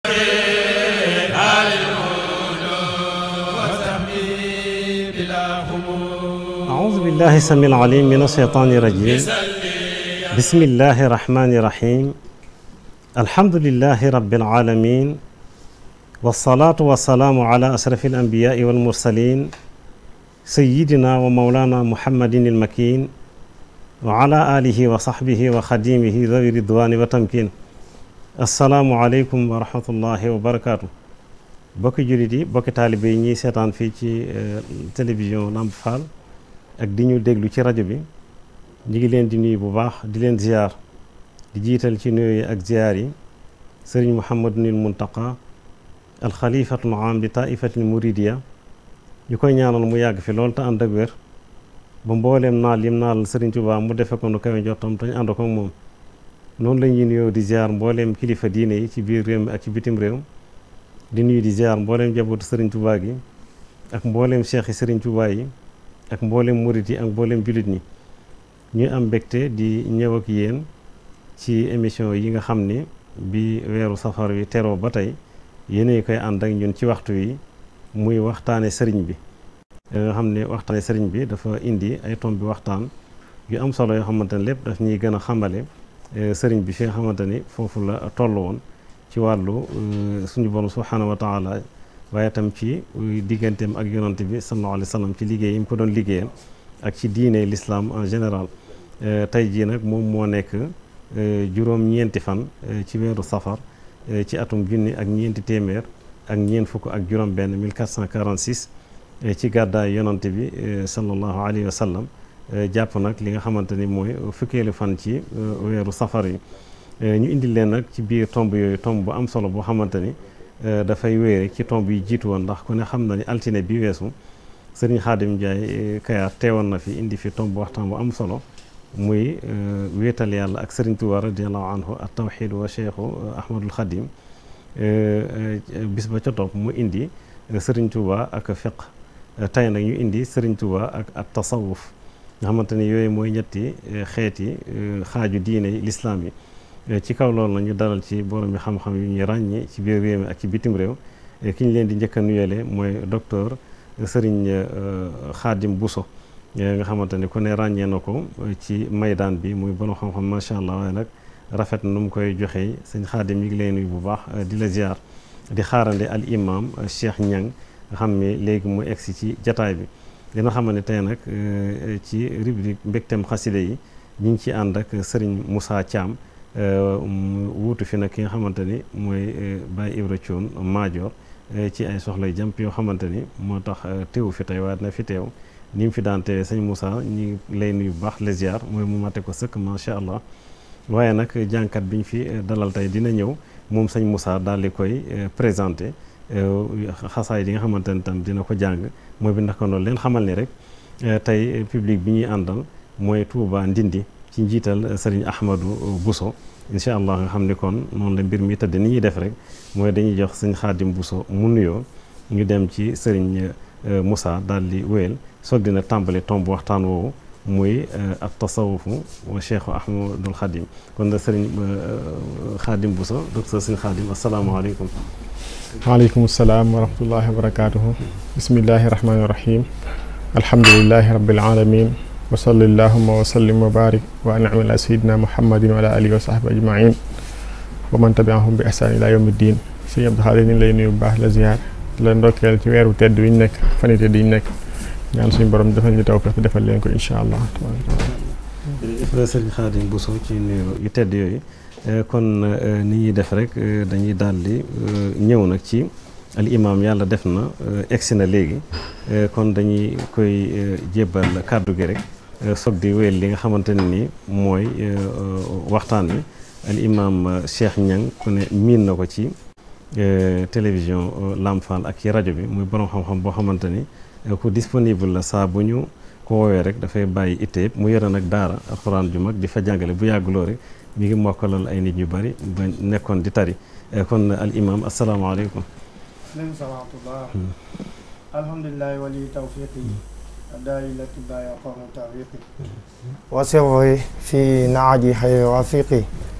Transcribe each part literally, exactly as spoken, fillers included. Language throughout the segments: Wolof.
أعوذ بالله السميع العليم من الشيطان الرجيم بسم الله الرحمن الرحيم الحمد لله رب العالمين والصلاة والسلام على أشرف الأنبياء والمرسلين سيدنا ومولانا محمد المكين وعلى آله وصحبه وخديمه ذوي الرضوان وتمكين السلام عليكم ورحمة الله وبركاته bokki jullit yi bokki taalibe yi ñuy seetaan fii ci télévision Lamp Fall ak di ñu déglu ci rajo bi ñu ngi leen di nuyu bu baax di leen ziar di jiital ci nuyu yi ak ziar yi sëriñ Mouhamadunil Muntaqa alxalifatul aam di taifatil muridiya ñu koy ñaanal mu yàgg fi loolu te ànd ak wér ba mbooleem naal yim naal sëriñ Tuubaa mu defe ko nu kawe njottam te ñu ànd ko ak moom noonu la ñuy nuyoo di ziar mbooleem kilifa diine yi ci biir réew mi ak ci bitim réew di nuyu di ziar mbooleem jabootu sëriñ Tuubaa gi ak mbooleem cheikh yi sëriñ Tuubaa yi ak mbooleem murit yi ak mbooleem jullit ñi ñuy am mbégte di ñëw ak yéen ci émission yi nga xam ni bi weeru safar wi teroo ba tey yéen koy ànd ak ñun ci waxtu wi muy waxtaane sëriñ bi nga xam ne waxtaane sëriñ bi dafa indi ay tomb bi waxtaan yu am solo yoo xamante ne lépp daf ñuy gën a xamale sëriñ bi fi nga xamante ni foofu la toll woon ci wàllu suñu borom subhaanahu wa taala waaye tam ci digganteem ak yonante bi sallallahu alayhi wa sallam ci liggéey yi mu ko doon liggéeyal ak ci diine l'islam en général tey jii nag moom moo nekk juróom-ñeenti fan ci weeru safar ci atum junni ak ñeenti téeméer ak ñeent fukk ak juróom benn mille quatre cent quarante-six ci gàddaay yonante bi sallallahu alayhi wa sallam jàpp nag li nga xamante ni mooy fukkeelu fan ci weeru safar yi ñu indil leen nag ci biir tomb yooyu tomb bu am solo boo xamante ni dafay wéy rek ci tomb yi jiitu woon ndax ku ne xam na ni altine bi weesu sëriñ Xaadim Njaay Kayaar teewoon na fi indi fi tomb waxtaan bu am solo muy wéetal yàlla ak sëriñ Tuubaa radiyallahu anhu at tawxiid wa cheikhu Ahmadul Xadim bis ba ca topp mu indi sëriñ Tuubaa ak fiq tey nag ñu indi sëriñ Tuubaa ak at tasawuf nga xamante ni yooyu mooy ñetti xeeti xaaju diine lislaam yi ci kaw loolu na ñu dalal ci borom bi xam-xam yu ñuy ràññee ci biir réew mi ak ci bitim réew ki ñu leen di njëkk a nuyele mooy docteur Serigne Khadim Bousso nga xamante ni ku ne ràññee na ko ci maydaan bi muy borom xam-xam macha allah waaye nag rafet na nu mu koy joxee sëñ Khadim ñu ngi lay nuyu bu baax di la ziar di xaarande al imam Cheikh Niang nga xam ne léegi mu egsi ci jataay bi dina xam ne tey nag ci rubrique mbégteem xaside yi ñu ngi ci ànd ak Serigne Moussa Thiam wuutu fi nag ki nga xamante ni mooy Baye Ibra Thion Maajoor ci ay soxlay jàmp yoo xamante ni moo tax teewu fi tey waaye na fi teew ni mu fi daan teewee sëñ Moussa ñi lay nuyu bu baax les ziar mooy mu mate ko sëkk macha allah waaye nag jànkat bi ñu fi dalal tey dina ñëw moom sëñ Moussa daal di koy présenté xasaay yi nga xamante ni tam dina ko jàng mooy bi ndax ko noonu leen xamal ni rek tey public bi ñuy àndal mooy Touba Ndindi ci njiital Serigne Ahmadou Bousso incha allah nga xam ni kon noonu la mbir mi tëdd ni ñuy def rek mooy dañuy jox sëñ Xaadim Bousso mu nuyoo ñu dem ci Serigne Moussa daal di wéyal soog dina tàmbali tomb waxtaan woowu muy at tasawufu wa Cheikh Ahmadul Xadim kon da Serigne Xaadim Bousso docteur Serigne Xaadim asalaamaaleykum. waaleykum salaam wa rahmatullahi wa barakaatuhu. bismillahi rahmaani rahim. alhamdulillahi rabbil alamin wa salli allahumma wa sallim wa barik wa an'am ala sayyidina muhammadin wa ala alihi wa sahbihi ajmain wa man tabi'ahum bi ihsan ila yawmi ddin. sëñ Abdou Khadre ñu lay nuyu bu baax la ziar la ndokkeel ci weeru tedd wi ñu nekk fan yi tedd yi ñu nekk ñaan suñu borom defal ñu tawfiq defal leen ko incha allah. jërëjëf sëriñ Khadim Bousso ci nuyu yu tedd yooyu kon ni ñuy def rek dañuy daal di ñëw nag ci al imam yàlla def na egsi na léegi kon dañuy koy jébbal kàddu gi rek soog di wéyal li nga xamante ne ni mooy waxtaan wi al imam Cheikh Niang ku ne miin na ko ci télévision Lamp Fall ak ci rajo bi muy borom xam-xam boo xamante ni ku disponible la saa bu ñu ko woowee rek dafay bàyyi itte yëpp mu yore nag daara alxuraan ju mag di fa jàngale bu yàgguloo rek mi ngi mokkalal ay nit ñu bari ba nekkoon di tari kon al imam asalaamaaleykum. leen salamatullah alhamdulillahi wali tawfiqi daay la tibaaya qawma tawfiqi wa sirri fi naaji xayri rafiqi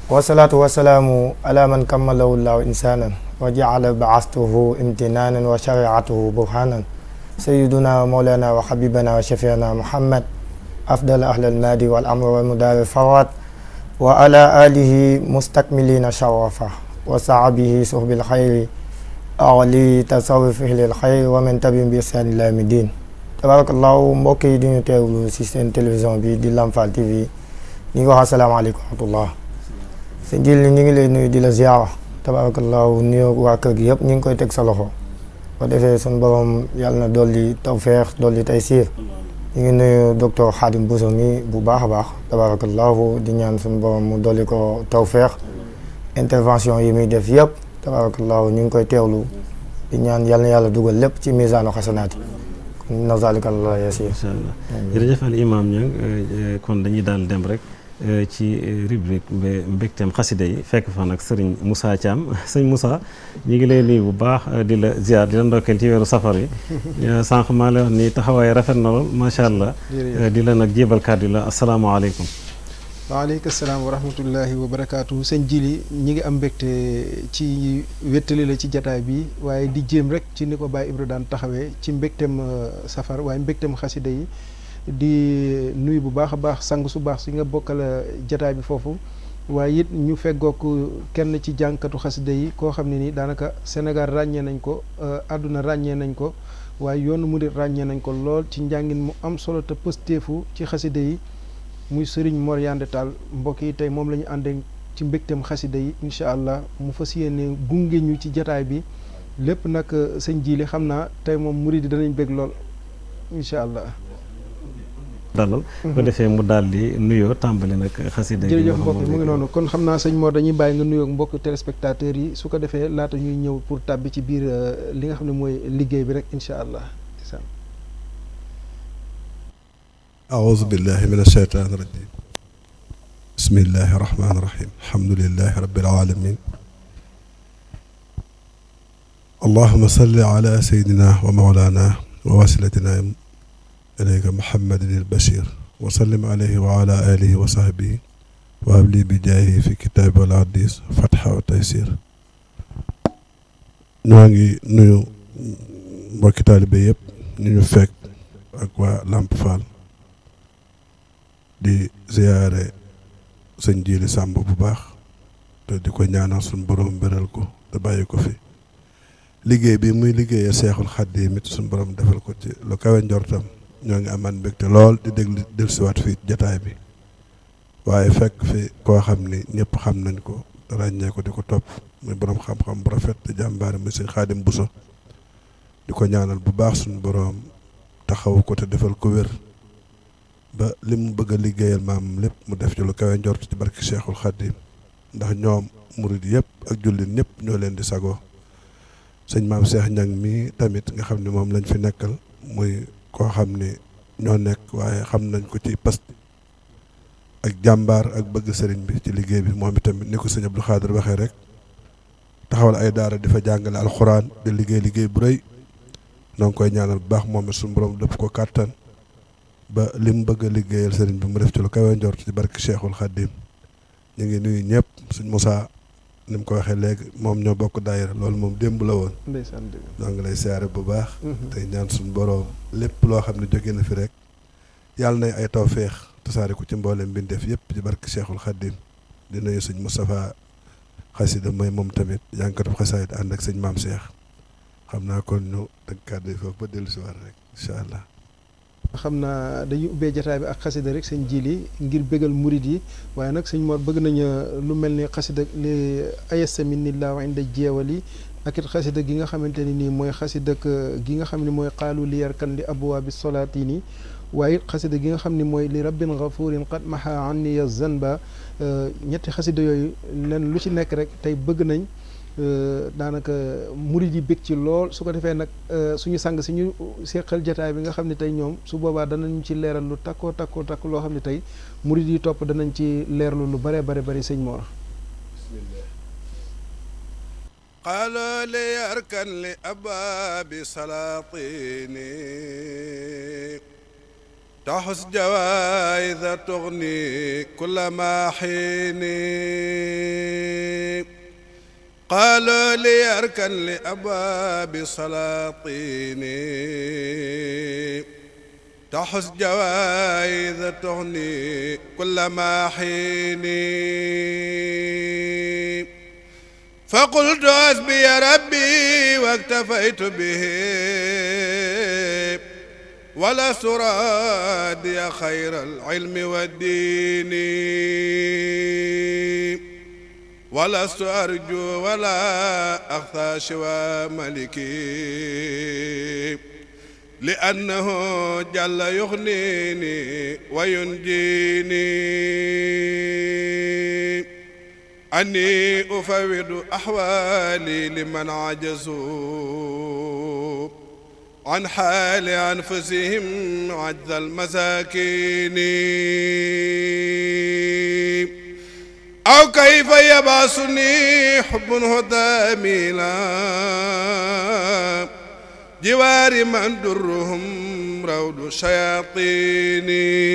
wasalaatu wasalaamu ala man kammalahu llahu insanan wa jaala baastuhu imtinanan wa shariatuhu burhanan sayiduna wa mawlana wa habibana wa shafiana muhammad afdal ahlal madi wal amr wal mudaari fawat wa ala alihi mustakmilina sharafa wa saabihi suhbil xayri awali tasawufihi lil xayri wa man tabi'ahum bi ihsaan ila yawmi din tabarakallahu mbokk yi di ñu teewlu si seen télévision bi di Lamfal T V ñu ngi wax asalaamaaleykum wa rahmatullah sëñ Jili ñu ngi lay nuyu di la ziyaara tabarakallahu nuyoo waa kër gi yëpp ñu ngi koy teg sa loxo ba defee suñu borom yàlla na dolli tawfeex dolli taysiir ñu ngi nuyu docteur Khadim Bousso mi bu baax a baax tabarakallahu di ñaan suñu borom mu dolli ko tawfeex intervention yi muy def yëpp tabarakallahu ñu ngi koy teewlu di ñaan yàlla na yàlla dugal lépp ci misaanu xasanaati na zalika Allah yasir. incha allah jërëjëf al imam Niang kon dañuy daal dem rek ci rubrique mbégteem xasida yi fekk fa nag sëriñ Moussa Thiam sëñ Moussa ñu ngi lay nuyu bu baax di la ziar di la ndokkeel ci weeru safar yi sànq maa lay wax ni taxawaay rafet na lool macha allah di la nag jébal kàddu la asalaamaaleykum. waaleykum salaam wa rahmatullahi wa barakaatu sëñ Jili ñi ngi am mbégte ci wéttali la ci jataay bi waaye di jéem rek ci ni ko Baye Ibra daan taxawee ci mbégteem safar waaye mbégteem xasida yi di nuyu bu baax a baax sang su baax si nga bokkal jataay bi foofu waaye it ñu feggook kenn ci jànkatu xasida yi koo xam ne ni daanaka Sénégal ràññee nañ ko àdduna ràññee nañ ko waaye yoonu murid ràññee nañ ko lool ci njàngin mu am solo te pëstéefu ci xasida yi muy Serigne Mor Yande Tall mbokk yi tey moom la ñu àndee ci mbégteem xasida yi incha allah mu fas yéene gunge ñu ci jataay bi lépp nag sëñ Jili xam naa tey moom murid yi danañ bég lool incha allah. dalal ko defee mu daal di nuyoo tàmbali nag xasida yi. jërëjëf mbokk yi mu ngi noonu kon xam naa sëñ Mor dañuy bàyyi nga nuyoo mbokk téléspectateurs yi su ko defee laata ñuy ñëw pour tàbbi ci biir li nga xam ne mooy liggéey bi rek incha allah. أعوذ بالله من الشيطان الرجيم بسم الله الرحمن الرحيم الحمد لله رب العالمين اللهم صل على سيدنا ومولانا ووسيلتنا إليك محمد البشير وسلم عليه وعلى آله وصحبه وهب لي بجاهه في كتاب والحديث فتح وتيسير ñoo ngi nuyu mbokki taalibe yëpp ñu ñu fekk ak waa Lamp Fall di ziyaare sëñ Jili Sàmb bu baax te di ko ñaanal suñ borom bëral ko te bàyyi ko fi liggéey bi muy liggéeyee Seexul Xadiim it suñ borom defal ko ci lu kawe njortam ñoo ngi amaan mbégte lool di déglu dellusiwaat fii jataay bi waaye fekk fi koo xam ni ñëpp xam nañ ko ràññee ko di ko topp muy borom xam-xam bu rafet te jàmbaare muy sëñ Xaadim Buso di ko ñaanal bu baax suñ borom taxaw ko te defal ko wér ba li mu bëgg a liggéeyal maam lépp mu def ci lu kawe njort ci barki Cheikhul Khadim ndax ñoom murid yëpp ak jullit ñëpp ñoo leen di sagoo sëñ maam Cheikh Niang mii tamit nga xam ne moom lañ fi nekkal muy koo xam ne ñoo nekk waaye xam nañ ko ci past ak jàmbaar ak bëgg sëriñ bi ci liggéey bi moom itamit ni ko sëñ Abdou Khadir waxee rek taxawal ay daara di fa jàngale alxuraan di liggéey liggéey bu rëy noo ngi koy ñaanal bu baax moom it suñu borom dëpp ko kàttan ba li mu bëgg a liggéeyal sëriñ bi mu def ci lu kawe njort ci barki Cheikhul Khadim ñu ngi nuyu ñëpp suñ Moussa ni mu ko waxee léegi moom ñoo bokk daayira loolu moom démb la woon. ndeysaan dëgg ñoo ngi lay siyaare bu baax. tey ñaan suñu borom lépp loo xam ne jóge na fi rek yàlla nay ay tawféex tasaare ko ci mboolem mbindeef yëpp ci barki Cheikhul Khadim di nuyu suñ Moustapha xasida mooy moom tamit yaa ngi ko def xasaayid ànd ak sëñ maam Cheikh xam naa kon ñu dëgg kàddu yi foofu ba dellu si war rek incha allah. xam naa dañuy ubbee jataay bi ak xasida rek sëñ Jili ngir bégal murid yi waaye nag sëñ Mor bëgg nañu lu mel ni xasida li ayasa minillah inda jeewali ak it xasida gi nga xamante ni nii mooy xasida gi nga xam ne mooy xaalu li yarkan li abwaabi solaatini waaye it xasida gi nga xam ne mooy li rabbin gafurin qad maha anniya zanba ñetti xasida yooyu len lu ci nekk rek tey bëgg nañ daanaka murid yi bég ci lool su ko defee nag suñu sang si ñu seqal jataay bi nga xam ne tey ñoom su boobaa danañ ci leeral lu takkoo takkoo takk loo xam ne tey murid yi topp danañ ci leerlu lu bare bare bari sëñ Mor. qaala li yarkan li abaabi salaatini تحس جوائز تغني كل ما حين قالوا لي اركن لأبواب سلاطين تحس جوائز تغني كل ما حين فقلت حسبي ربي واكتفيت به ولست رادي خير العلم والدين ولست أرجو ولا أخشى سوى ملكي لأنه جل يغنيني وينجيني أني أفوض أحوالي لمن عجزوا عن حال أنفسهم عجز المساكين أو كيف يبعثني حب هدى لا جوار من درهم روض الشياطين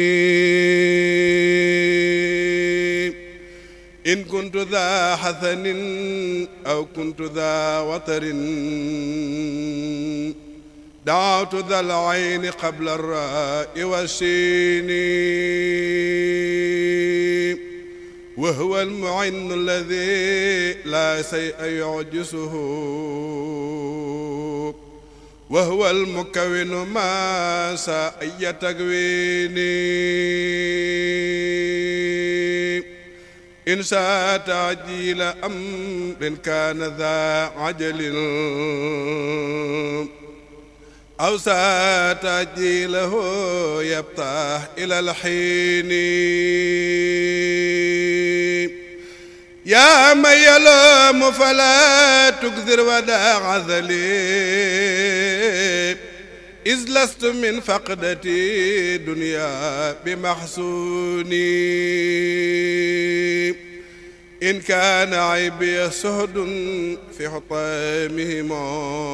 إن كنت ذا حسن أو كنت ذا وتر دعوت ذا العين قبل الراء والسين وهو المعين الذي لا شيء يعجزه وهو المكون ما شاء أي تكوين إن شاء تعجيل أمر كان ذا عجل أو شاء تعجيله يبطح إلى الحين يا من يلوم فلا تكثر وداع عذلي إذ لست من فقدتي دنيا بمحسوني إن كان عيبي سهد في حطامهما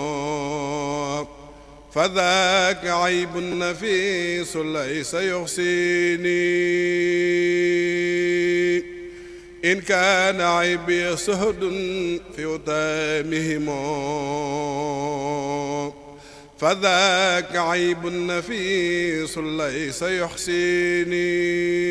فذاك عيب نفيس ليس يحصيني إن كان عيبي سهد في حطامهما فذاك عيب نفيس ليس يحصيني.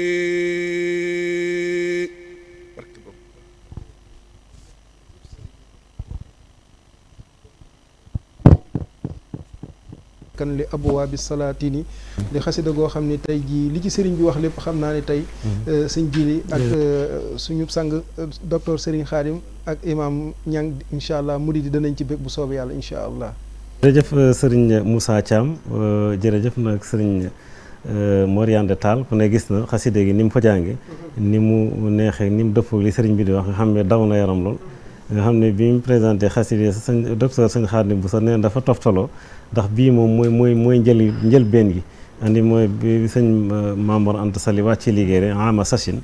kan li abwaabi salaatini li xasida goo xam ne tey jii li ci sëriñ bi wax lépp xam naa ne tey sëñ Jili ak suñu sang docteur Serigne Khadim ak imam Niang incha allah murid yi danañ ci bég bu soobee yàlla incha allah. jërëjëf sëriñ Moussa Thiam jërëjëf nag sëriñ Mor Yande Tall ku ne gis na xasida gi ni mu fa jànge ni mu neexee ni mu dëppoo li sëriñ bi di wax nga xam ne daw na yaram lool nga xam ne bi mu présenté xasida sëñ docteur sëñ Khadim bu sa neen dafa toftaloo ndax bii moom mooy mooy mooy njëli njëlbeen gi andi mooy bi sëñ Mamour Anta Sali wàcc liggéey rek ama sachin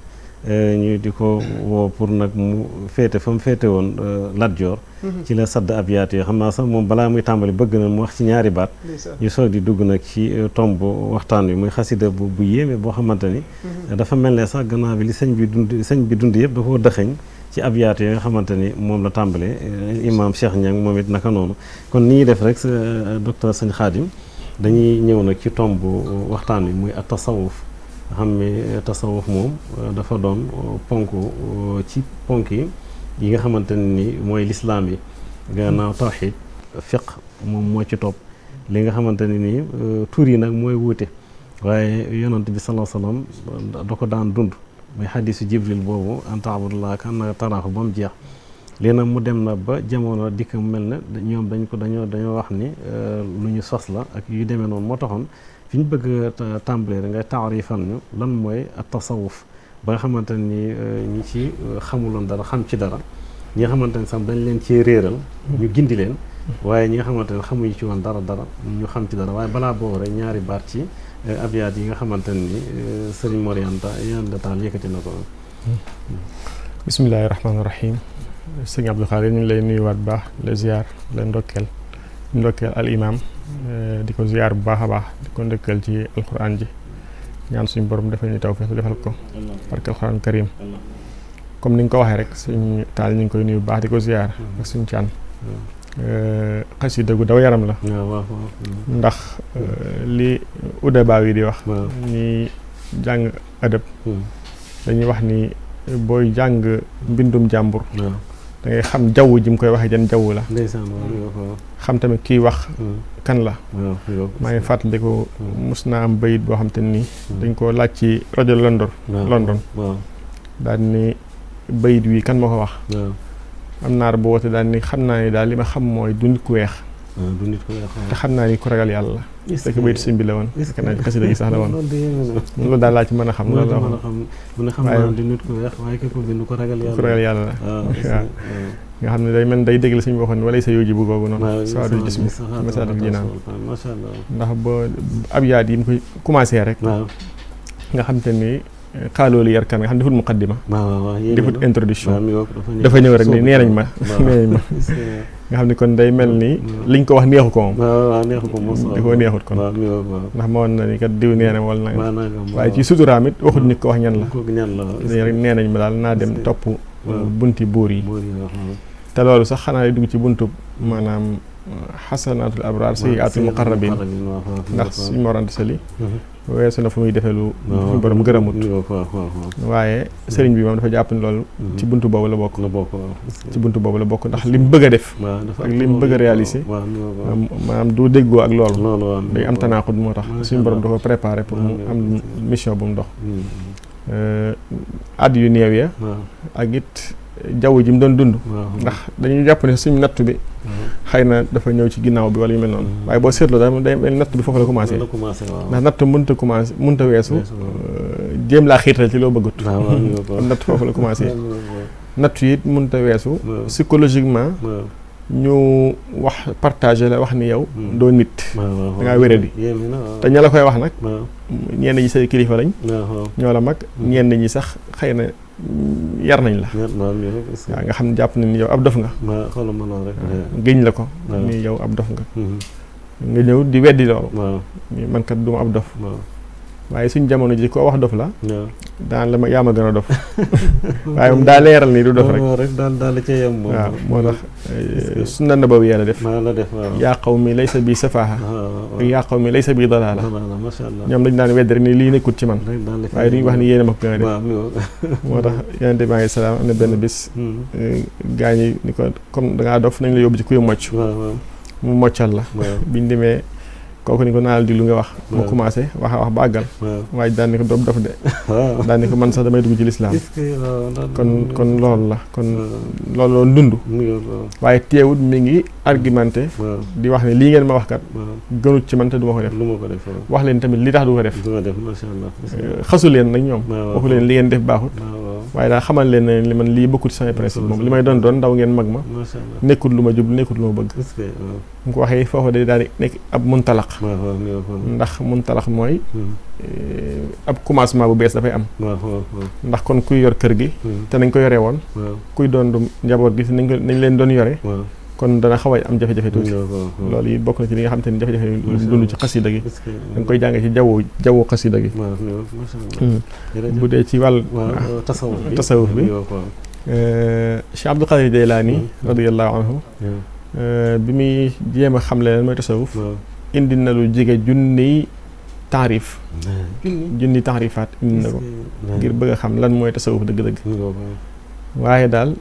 ñu di ko woo pour nag mu féete fa mu féete woon Lat Joor ci la sadd ab yaat yoo xam naa sax moom balaa muy tàmbali bëgg na mu wax ci ñaari baat ñu soog di dugg nag ci tomb waxtaan wi muy xasida bu bu yéeme boo xamante ni dafa mel ne sax gannaaw bi li sëñ bi dund sëñ bi dund yëpp da koo dëxëñ ci ab yaatu yi nga xamante ni moom la tàmbalee imam Cheikh Niang moom it naka noonu kon ni ñuy def rek docteur sëñ Khadim dañuy ñëw nag ci tomb waxtaan wi muy at tasawuf nga xam ne tasawuf moom dafa doon ponk ci ponk yi yi nga xamante ni mooy lislaam yi gannaaw tawxiid fiq moom moo ci topp li nga xamante ni nii tur yi nag mooy wuute waaye yonent bi sallallahu alayhi wasallam da ko daan dund muy xadisu jibril boobu an taabudullah ka annaka taraahu ba mu jeex lii nag mu dem na ba jamono dikk mu mel ne ñoom dañ ko dañoo dañoo wax ni lu ñu sos la ak yu demee noonu moo taxoon fi ñu bëgg a tàmbalee da ngay taarifan ñu lan mooy at tasawuf ba nga xamante ni ñi ci xamuloon dara xam ci dara ñi nga xamante ni sax dañ leen ci réeral ñu gindi leen waaye ñi nga xamante ne xamuñu ci woon dara dara ñu xam ci dara waaye balaa boobu rek ñaari baat ci abyaat yi nga xamante ni sëriñ Mor Yande Tall yëkkati na ko. bismillahi rahmaani rahim sëñ Abdou Khadir ñu ngi lay nuyuwaat bu baax la ziar la ndokkeel ndokkeel al imam di ko ziar bu baax a baax di ko ndokkeel ci alquran ji ñaan suñu borom defal ñu tawfiq defal ko barke alxuraan karim comme ni nga ko waxee rek suñu taal ñu ngi koy nuyu bu baax di ko ziar ak suñu caan xasida gu daw yaram la ndax li udaba yi di wax ñi jàng adab dañuy wax ni booy jàng mbindum jàmbur da ngay xam jaww ji mu koy waxee jan jaww la xam tamit kii wax kan la maa ngi fàttaliku mus naa am bayit boo xam te nii dañ ko laaj ci rajo London London daal ni bayit wi kan moo ko wax am naar bu woote daal ni xam naa ni daal li ma xam mooy du nit ku weex du nit ku weex te xam naa ni ku ragal yàlla fekk bayit sëñ bi la woon fekk naa xasida gi sax la woon loolu daal laa ci mën a xam loolu la wax mu ne xam naa du nit ku weex waaye ki ko bind ku ragal yàlla ku ragal yàlla la waaw nga xam ne day mel day dégg la suñu waxoon wala sa yoji bu googu noonu saa du gis mi masalik jinaan macha allah ndax ba ab yaat yi mu koy commencé rek nga xam te ni xaaloolu yarkan nga xam defut muqaddima defut introduction dafa ñëw rek ni nee nañ ma nee nañ ma nga xam ne kon day mel ni liñ ko wax neexu ko moom da koo neexut kon ndax ma woon na ni kat diw nee na wala nanga waaye ci suturaam it waxut nit ko wax ñan la rek nee nañ ma daal naa dem topp bunti buur yi te loolu sax xanaa dugg ci buntu maanaam xasanaatul abraar sayyiaatul muqarrabin ndax suñu morante sali weesu na fu muy defee lu suñu borom gërëmut waaye sëriñ bi moom dafa jàpp ni loolu ci buntu boobu la bokk ci buntu boobu la bokk ndax li mu bëgg a def ak li mu bëgg a réaliser maanaam du déggoo ak loolu day am tanaaxut moo tax suñu borom dafa préparé pour mu am mission bu mu dox at yu néew ya ak it jaww ji mu doon dund ndax dañuy jàpp ne suñu natt bi xëy na dafa ñëw ci ginnaaw bi wala yu mel noonu waaye boo seetloo daal day mel natt bi foofu la commencé ndax natt mënut a commencé mënut a weesu jéem laa xiital ci loo bëggut kon natt foofu la commencé natt yi it mënut a weesu psychologiquement ñu wax partagé la wax ni yow doo nit da ngaa wéradi te ña la koy wax nag ñenn ñi say kilifa lañ ñoo la mag ñenn ñi sax xëy na yar nañ la waaw nga xam ne jàpp na ni yow ab dof nga géñ la ko ni yow ab dof nga nga ñëw di weddi loolu man kat duma ab dof waaye suñ jamono ji koo wax dof la daan la ma yaa ma gën a dof waaye moom daa leeral ni du dof rek daal daal la ca yem moom waaw moo tax sunna nabawi yàlla def yaa qawmi laysa bi safaaha ak yaa qawmi laysa bi dalaala ñoom dañ daan wedd rek ni lii nekkut ci man waaye duñu wax ni yéene ma ko gën a def moo tax yonente bi alayhi salaam am na benn bis gaa ñi ni ko comme dangaa dof nañ la yóbbu ci kuy mocc mu moccal la biñ demee kooku ni ko naal di lu nga wax mu commencé wax wax ba àggal waaye daan ni ko dof dof de daan ni ko man sax damay dugg ci lislaam kon kon loolu la kon loolu loolu dund waaye teewut mi ngi argumenté di wax ne lii ngeen ma wax kat gënut ci man te du ma ko def wax leen tamit li tax du ko def xasu leen nag ñoom waxu leen li ngeen def baaxut waaye daal xamal leen ne li man lii bokkut ci samay principe moom li may doon doon ndaw ngeen mag ma nekkut lu ma jublu nekkut lu ma bëgg mu ko waxee foofu day daal di nekk ab muntalaq ndax muntalaq mooy ab commencement bu bees dafay am ndax kon kuy yor kër gi te nañ ko yore woon kuy doon du njaboot gi te nañ ko nañ leen doon yore kon dana xaw a am jafe-jafe tuuti loolu yi bokk na ci li nga xam te ni jafe-jafe lu dund ci xasida gi da nga koy jàngee ci jaww jaww xasida gi bu dee ci wàll tasawuf bi Cheikh Abdul Qadir Jaylaani radiyallahu anhu bi muy jéem a xamle leen mooy tasawuf indi na lu jege junniy taarif junni taarifaat indi na ko ngir bëgg a xam lan mooy tasawuf dëgg-dëgg waaye daal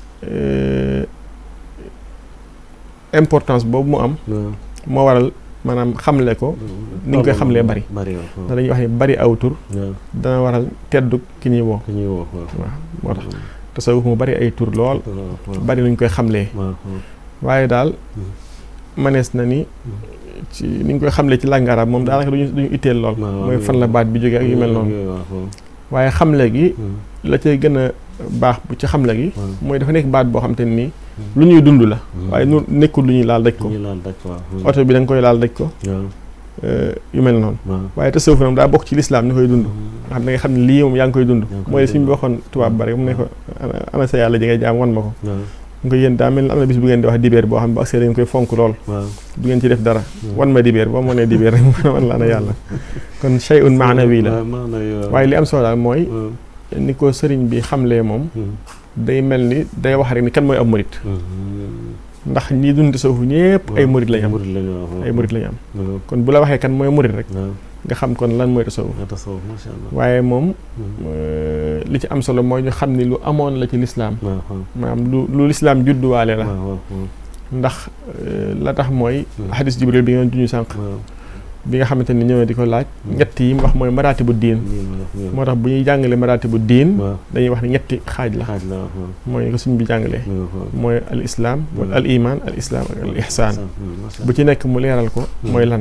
importance boobu mu am moo waral maanaam xamle ko ni ñu koy xamlee bari ndax dañuy wax ni bari aw tur dana waral teddu ki ñuy woo waaw moo tax tasawuf mu bari ay tur lool bari nuñ koy xamlee waaye daal manees na ni ci ni ñu koy xamlee ci langue arabe moom daanaka duñu duñu itteel lool mooy fan la baat bi jógee ak yu mel noonu waaye xamle gi la cay gën a baax bu ci xamle gi mooy dafa nekk baat boo xam te nii lu ñuy dund la waaye nu nekkul lu ñuy laal daj ko oto bi da nga koy laal daj ko yu mel noonu waaye tasawuf moom daa bokk ci lislaam ni koy dund nga xam ne nga xam ne lii moom yaa ngi koy dund mooy suñu bi waxoon tubaab ba rek mu ne ko ana sa yàlla ji ngay jaam wan ma ko nga yéen daa mel ne am na bis bu ngeen di wax dibeer boo xam ne bu agsee dañ koy fonk lool du ngeen ci def dara wan ma dibeer boo ma nee dibeer rek wan laa na yàlla kon shay'un maanawi la waaye li am solo daal mooy ni ko sëriñ bi xamlee moom day mel ni day wax rek ni kan mooy ab murit ndax ñi dund tasawuf ñëpp ay murit lañ am ay murit lañ am kon bu la waxee kan mooy murit rek nga xam kon lan mooy tasawuf waaye moom li ci am solo mooy ñu xam ni lu amoon la ci lislaam maanaam lu lu lislaam judduwaale la ndax la tax mooy xadis jibril bi ngeen juñu sànq bi nga xamante ni ñëwee di ko laaj ñett yi mu wax mooy maraatibu diin moo tax bu ñuy jàngale maraatibu diin dañuy wax ne ñetti xaaj la mooy ko suñ bi jàngalee mooy al islam wala al iman al islam ak al ihsaan bu ci nekk mu leeral ko mooy lan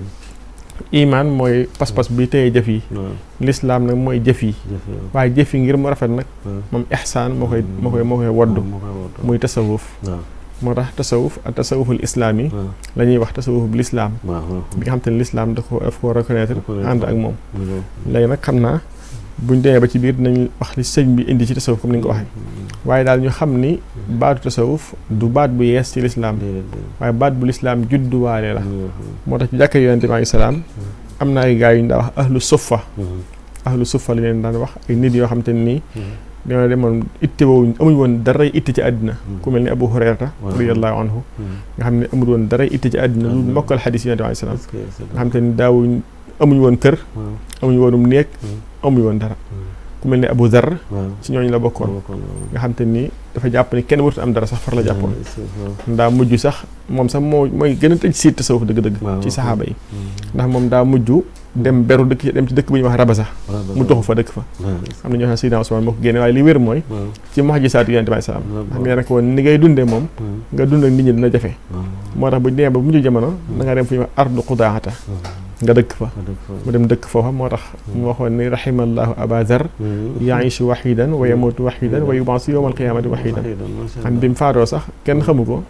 iman mooy pas-pas bi téye jëf yi lislaam nag mooy jëf yi waaye jëf yi ngir mu rafet nag moom ihsaan moo koy moo koy moo koy woddu muy tasawuf moo tax tasawuf ak tasawuful islaam yi la ñuy wax tasawuf bu lislaam bi nga xam te ne lislaam da ko daf ko reconnaître ànd ak moom léegi nag xam naa buñ demee ba ci biir dinañ wax li sëñ bi indi ci tasawuf comme ni nga ko waxee waaye daal ñu xam ni baatu tasawuf du baat bu yees ci lislaam waaye baat bu lislaam judduwaale la moo tax ci jàkka yonente bi alayhi salaam am na ay gaay yu ñu daa wax ahlu suffa ahlu suffa li leen daan wax ay nit yoo xam te ne nii dañoo demoon itte woowu amuñ woon daray itte ci àddina ku mel ni Abu Hurayrata radiyallahu anhu nga xam ne amul woon daray itte ci àddina lu mokkal xadis yonente bi alayhi salaam nga xam te ni daawuñ amuñ woon kër amuñ woonum néeg amuñ woon dara ku mel ni Abu Zar ci ñooñu la bokkoon nga xam te ni dafa jàpp ni kenn warut am dara sax far la jàppoon ndaa mujj sax moom sax moo mooy gën a tëj siit tasawuf dëgg-dëgg ci saxaaba yi ndax moom daa mujj dem beru dëkk dem ci dëkk bu ñuy wax Rabasa mu toxu fa dëkk fa am na ñoo xam ne Seydina Usmaan moo ko génne waaye li wér mooy ci mu'jizaatu Yonent bi salaam xam ne nag woon ni ngay dundee moom nga dund ak nit ñi dina jafe moo tax bu ñu demee ba mujj jamono da nga dem fu ñuy wax ardu Qudaata nga dëkk fa mu dem dëkk foofa moo tax mu waxoon ni rahimallahu Aba Zar yaishu wahidan wa yamutu wahidan wa yub'asu yawmal qiyaamati wahidan xam bi mu faatoo sax kenn xamu ko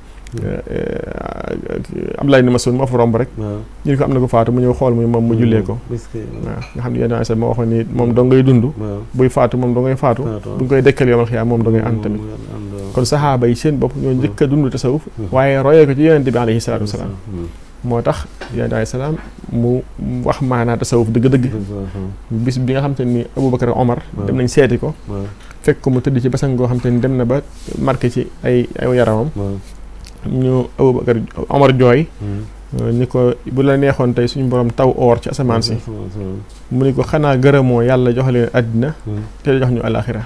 Abdoulaye ibn Mas'ud moo fa romb rek ñu ne ko am na ko faatu mu ñëw xool muy moom mu jullee ko waaw nga xam ne yéen a moo waxoon ni moom doo ngay dund buy faatu moom doo ngay faatu bu ñu koy dëkkal yawmal qiyaama moom doo ngay ànd tamit kon saxaaba yi seen bopp ñoo njëkk a dund tasawuf waaye royee ko ci yonente bi alayhi salaatu wasalaam moo tax yonente alayhi salaam mu wax maanaa tasawuf dëgg-dëgg bis bi nga xam te ni Aboubacar Omar dem nañ seeti ko fekk ko mu tëdd ci basan goo xam te ni dem na ba marqué ci ay ay yaramam ñu Aboubacar Omar jooy ni ko bu la neexoon tey suñu borom taw or ci asamaan si mu ni ko xanaa gërëmoo yàlla jox leen àddina te jox ñu alaxira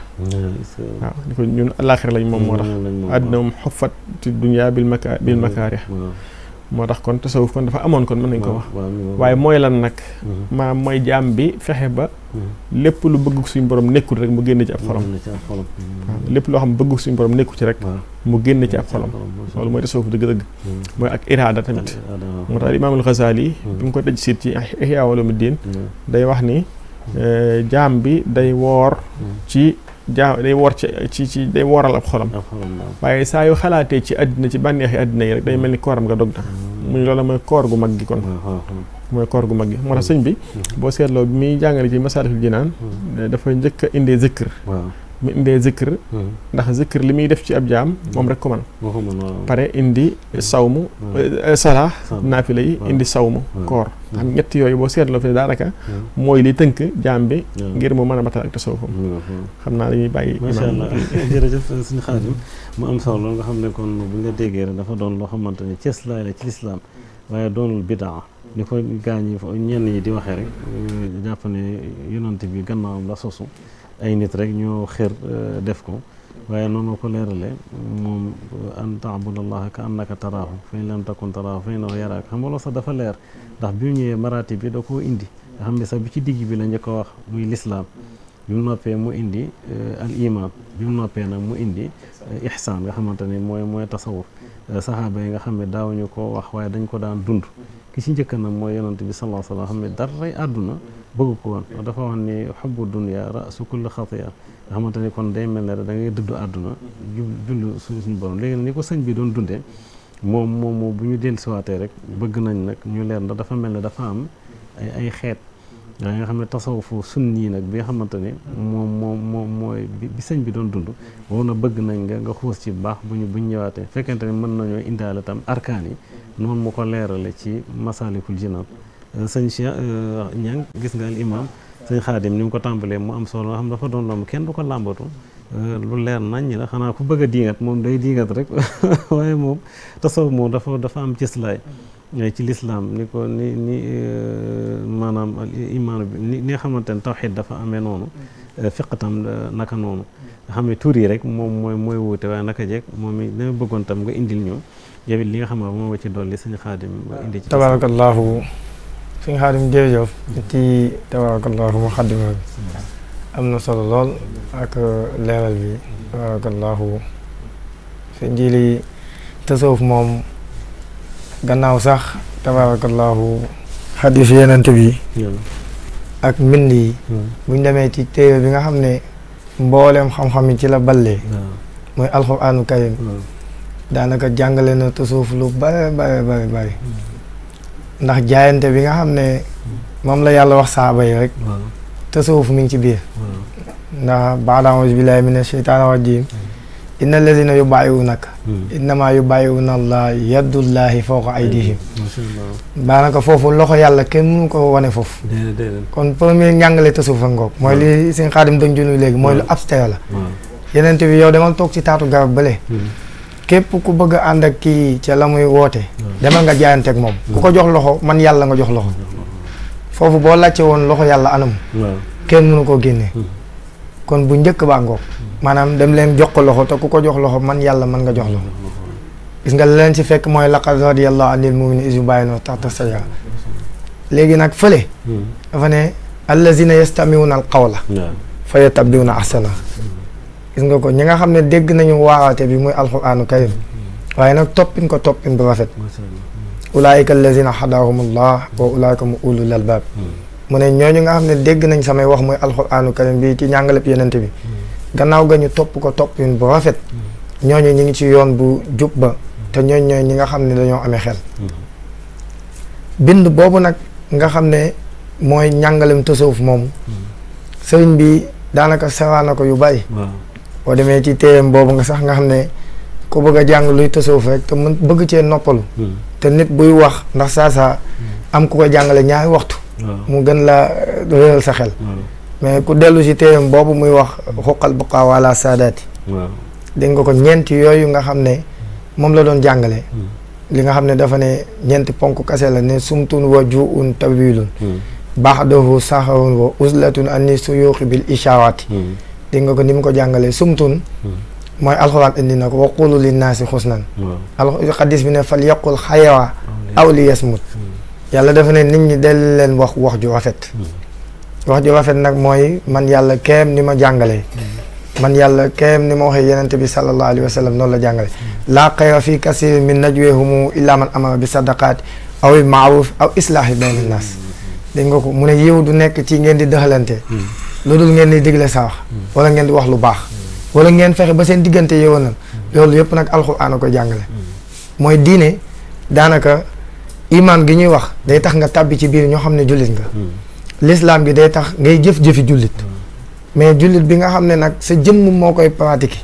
waaw ni ko ñun alaxira lañ moom moo tax àddina moom xuffat ci dunya bil maka bil makaarih moo tax kon tasawuf kon dafa amoon kon mën nañ ko wax waaye mooy lan nag maanaam mooy jaam bi fexe ba lépp lu bëgg suñu borom nekkul rek mu génn ci ab xolam waaw lépp loo xam bëgg suñu borom nekku ci rek mu génn ci ab xolam loolu mooy tasawuf dëgg-dëgg mooy ak iraada tamit moo tax imaamul Xasaali bi mu ko tëj siit ci Ihyaa Ulumuddin day wax ni jaam bi day woor ci jaa day woor ci ci ci day wooral ab xolam waaye saa yu xalaatee ci àddina ci bànneexi àddina yi rek day mel ni kooram nga dog na muy loolu mooy koor gu mag gi kon mooy koor gu mag gi moo tax sëñ bi boo seetloo bi muy jàngale ci Masaalikul Jinaan dafa njëkk a indee zikr mu indee zikr ndax zikr li muy def ci ab jaam moom rek ko man pare indi sawmu salaa naafila yi indi sawmu koor xam ñett yooyu boo seetloo fi daanaka mooy li tënk jaam bi ngir mu mën a matal ak tasawufam xam naa dañuy bàyyi macha allah jërëjëf suñu Xaadim mu am solo loolu nga xam ne kon bu nga déggee rek dafa doon loo xamante ne cës laay la ci lislaam waaye doonul bidaa ni ko gaañ yi ñenn ñi di waxee rek jàpp ne yonante bi gannaawam la sosu ay nit rek ñoo xër def ko waaye noonu ko leerale moom an taabudallaha ka annaka taraahu fa in lam takun taraahu fa innahu yaraak xam nga loolu sax dafa leer ndax bi mu ñëwee maraati bi da koo indi nga xam ne sax bi ci digg bi la njëkk a wax muy lislaam bi mu noppee mu indi al iman bi mu noppee nag mu indi ihsaan nga xamante ne mooy mooy tasawuf saxaaba yi nga xam ne daawuñu ko wax waaye dañ ko daan dund ki ci njëkk nag mooy yonante bi sallallahu alayhi wa sallam xam ne daray àdduna bëgg ko woon dafa wax ni xubbu dunya ra'su kulli xatiya nga xamante ni kon day mel ne da ngay dëddu àdduna jullu suñu borom léegi ni ko sëñ bi doon dundee moom moom bu ñu dellusiwaatee rek bëgg nañ nag ñu leer ndax dafa mel ne dafa am ay ay xeet waaye nga xam ne tasawufu sunni yi nag bi nga xamante ni moom moom moom mooy bi sëñ bi doon dund wow na bëgg nañ nga nga xuus ci baax bu ñu bu ñu ñëwaatee fekkente ni mën nañoo indaale tam arkaan yi noonu mu ko leerale ci Masaalikul Jinaan sëñ Cheikh Ñang gis nga al imam sëñ Xaadim ni mu ko tàmbalee mu am solo nga xam dafa doon loom kenn du ko làmbatu lu leer nañ la xanaa ku bëgg a diingat moom day diingat rek waaye moom tasawuf moom dafa dafa am cëslaay ci lislaam ni ko ni ni maanaam imaan bi ni nga xamante ne tawxiid dafa amee noonu fiq tam naka noonu nga xam ne tur yi rek moom mooy mooy wuute waaye naka jekk moom it dama bëggoon tam nga indil ñu yow it li nga xam ne moom ci dolli sëñ Xaadim nga indi ci tabaarakallaahu sëñ Xaadim jërëjëf ci tabaarakallaahu muqaddima bi am na solo lool ak leeral bi tabaarakallaahu sëñ Jili tasawuf moom gannaaw sax tabaarakallaahu xadiis yenent bi ak mbind yi buñ demee ci téere bi nga xam ne mbooleem xam-xam yi ci la ballee mooy alxuraanu karim daanaka jàngale na tasawuf lu bare bare bare bare ndax jaayante bi nga xam ne moom la yàlla wax saaba yi rek tasawuf mi ngi ci biir ndax baada auzu billaahi mina sheytaani rajiim inna allazina yubaayi'unaka innama yubaayi'una allah yadullahi fawqa aydihim daanaka foofu loxo yàlla kenn mënu ko wane foofu kon premier njàngale tasawuf a ngoog mooy li seen Xaadim doon junnu léegi mooy lu abstrait la yenente bi yow demal toog ci taatu garab bële képp ku bëgg a ànd ak kii ca la muy woote demal nga jaayanteeg moom ku ko jox loxo man yàlla nga jox loxo foofu boo laajte woon loxo yàlla anam kenn mënu koo génnee kon bu njëkk baa ngoog maanaam dem leen jox ko loxo te ku ko jox loxo man yàlla man nga jox loxo gis nga leen ci fekk mooy laqad radiyallahu anil mu'minina iz yubayyi'unaka tahta shajara léegi nag fële dafa ne allazina yastami'una al qawla fa yattabi'una ahsana gis nga ko ñi nga xam ne dégg nañu waaraate bi muy alquranu karim waaye nag toppin ko toppin bu rafet ulaayika allazina hadahumullah wa ulaayika mu ulul albab mu ne ñooñu nga xam ne dégg nañ samay wax muy alquranu karim bi ci njàngaleb yenente bi gannaaw ga ñu topp ko toppin bu rafet ñooñu ñi ngi ci yoon bu jub ba te ñooñ ñooy ñi nga xam ne dañoo amee xel bind boobu nag nga xam ne mooy njàngalem tasawuf moom sëriñ bi daanaka sewaana ko yu bari boo demee ci téereem boobu nga sax nga xam ne ku bëgg a jàng luy tasawuf rek te mën bëgg cee noppalu te nit buy wax ndax saa saa am ku ko jàngale ñaari waxtu mu gën la réeral sa xel mais ku dellu si téereem boobu muy wax xuqal buqaa wala saadaati dégg nga ko ñeenti yooyu nga xam ne moom la doon jàngale li nga xam ne dafa ne ñeenti ponk kase la ne sumtun wa juun tawilun baxdahu saxarun wa uzlatun anni suyuuxi bil ishaaraati dégg nga ko ni mu ko jàngalee sumtun mooy alxuraan indi na ko wa qulu linnaasi xusnan al xadis bi ne fal yaqul xayra aw li yasmut yàlla dafa ne nit ñi del leen wax wax ju rafet wax ju rafet nag mooy man yàlla keem ni ma jàngalee man yàlla keem ni ma waxee yenente bi sallallahu alayhi wa sallam noonu la jàngale laa xayra fii kasirin min najweehumu illa man amara bi sadaqaati aw il maaruf aw islaahi bayna naas dégg nga ko mu ne yiw du nekk ci ngeen di dëxalante lu dul ngeen di digle sa wax wala ngeen di wax lu baax wala ngeen fexe ba seen diggante yëwanal loolu yëpp nag alxuraan a ko jàngale mooy diine daanaka iman gi ñuy wax day tax nga tàbbi ci biir ñoo xam ne jullit nga l'islam gi day tax ngay jëf-jëfi jullit mais jullit bi nga xam ne nag sa jëmm moo koy pratiquer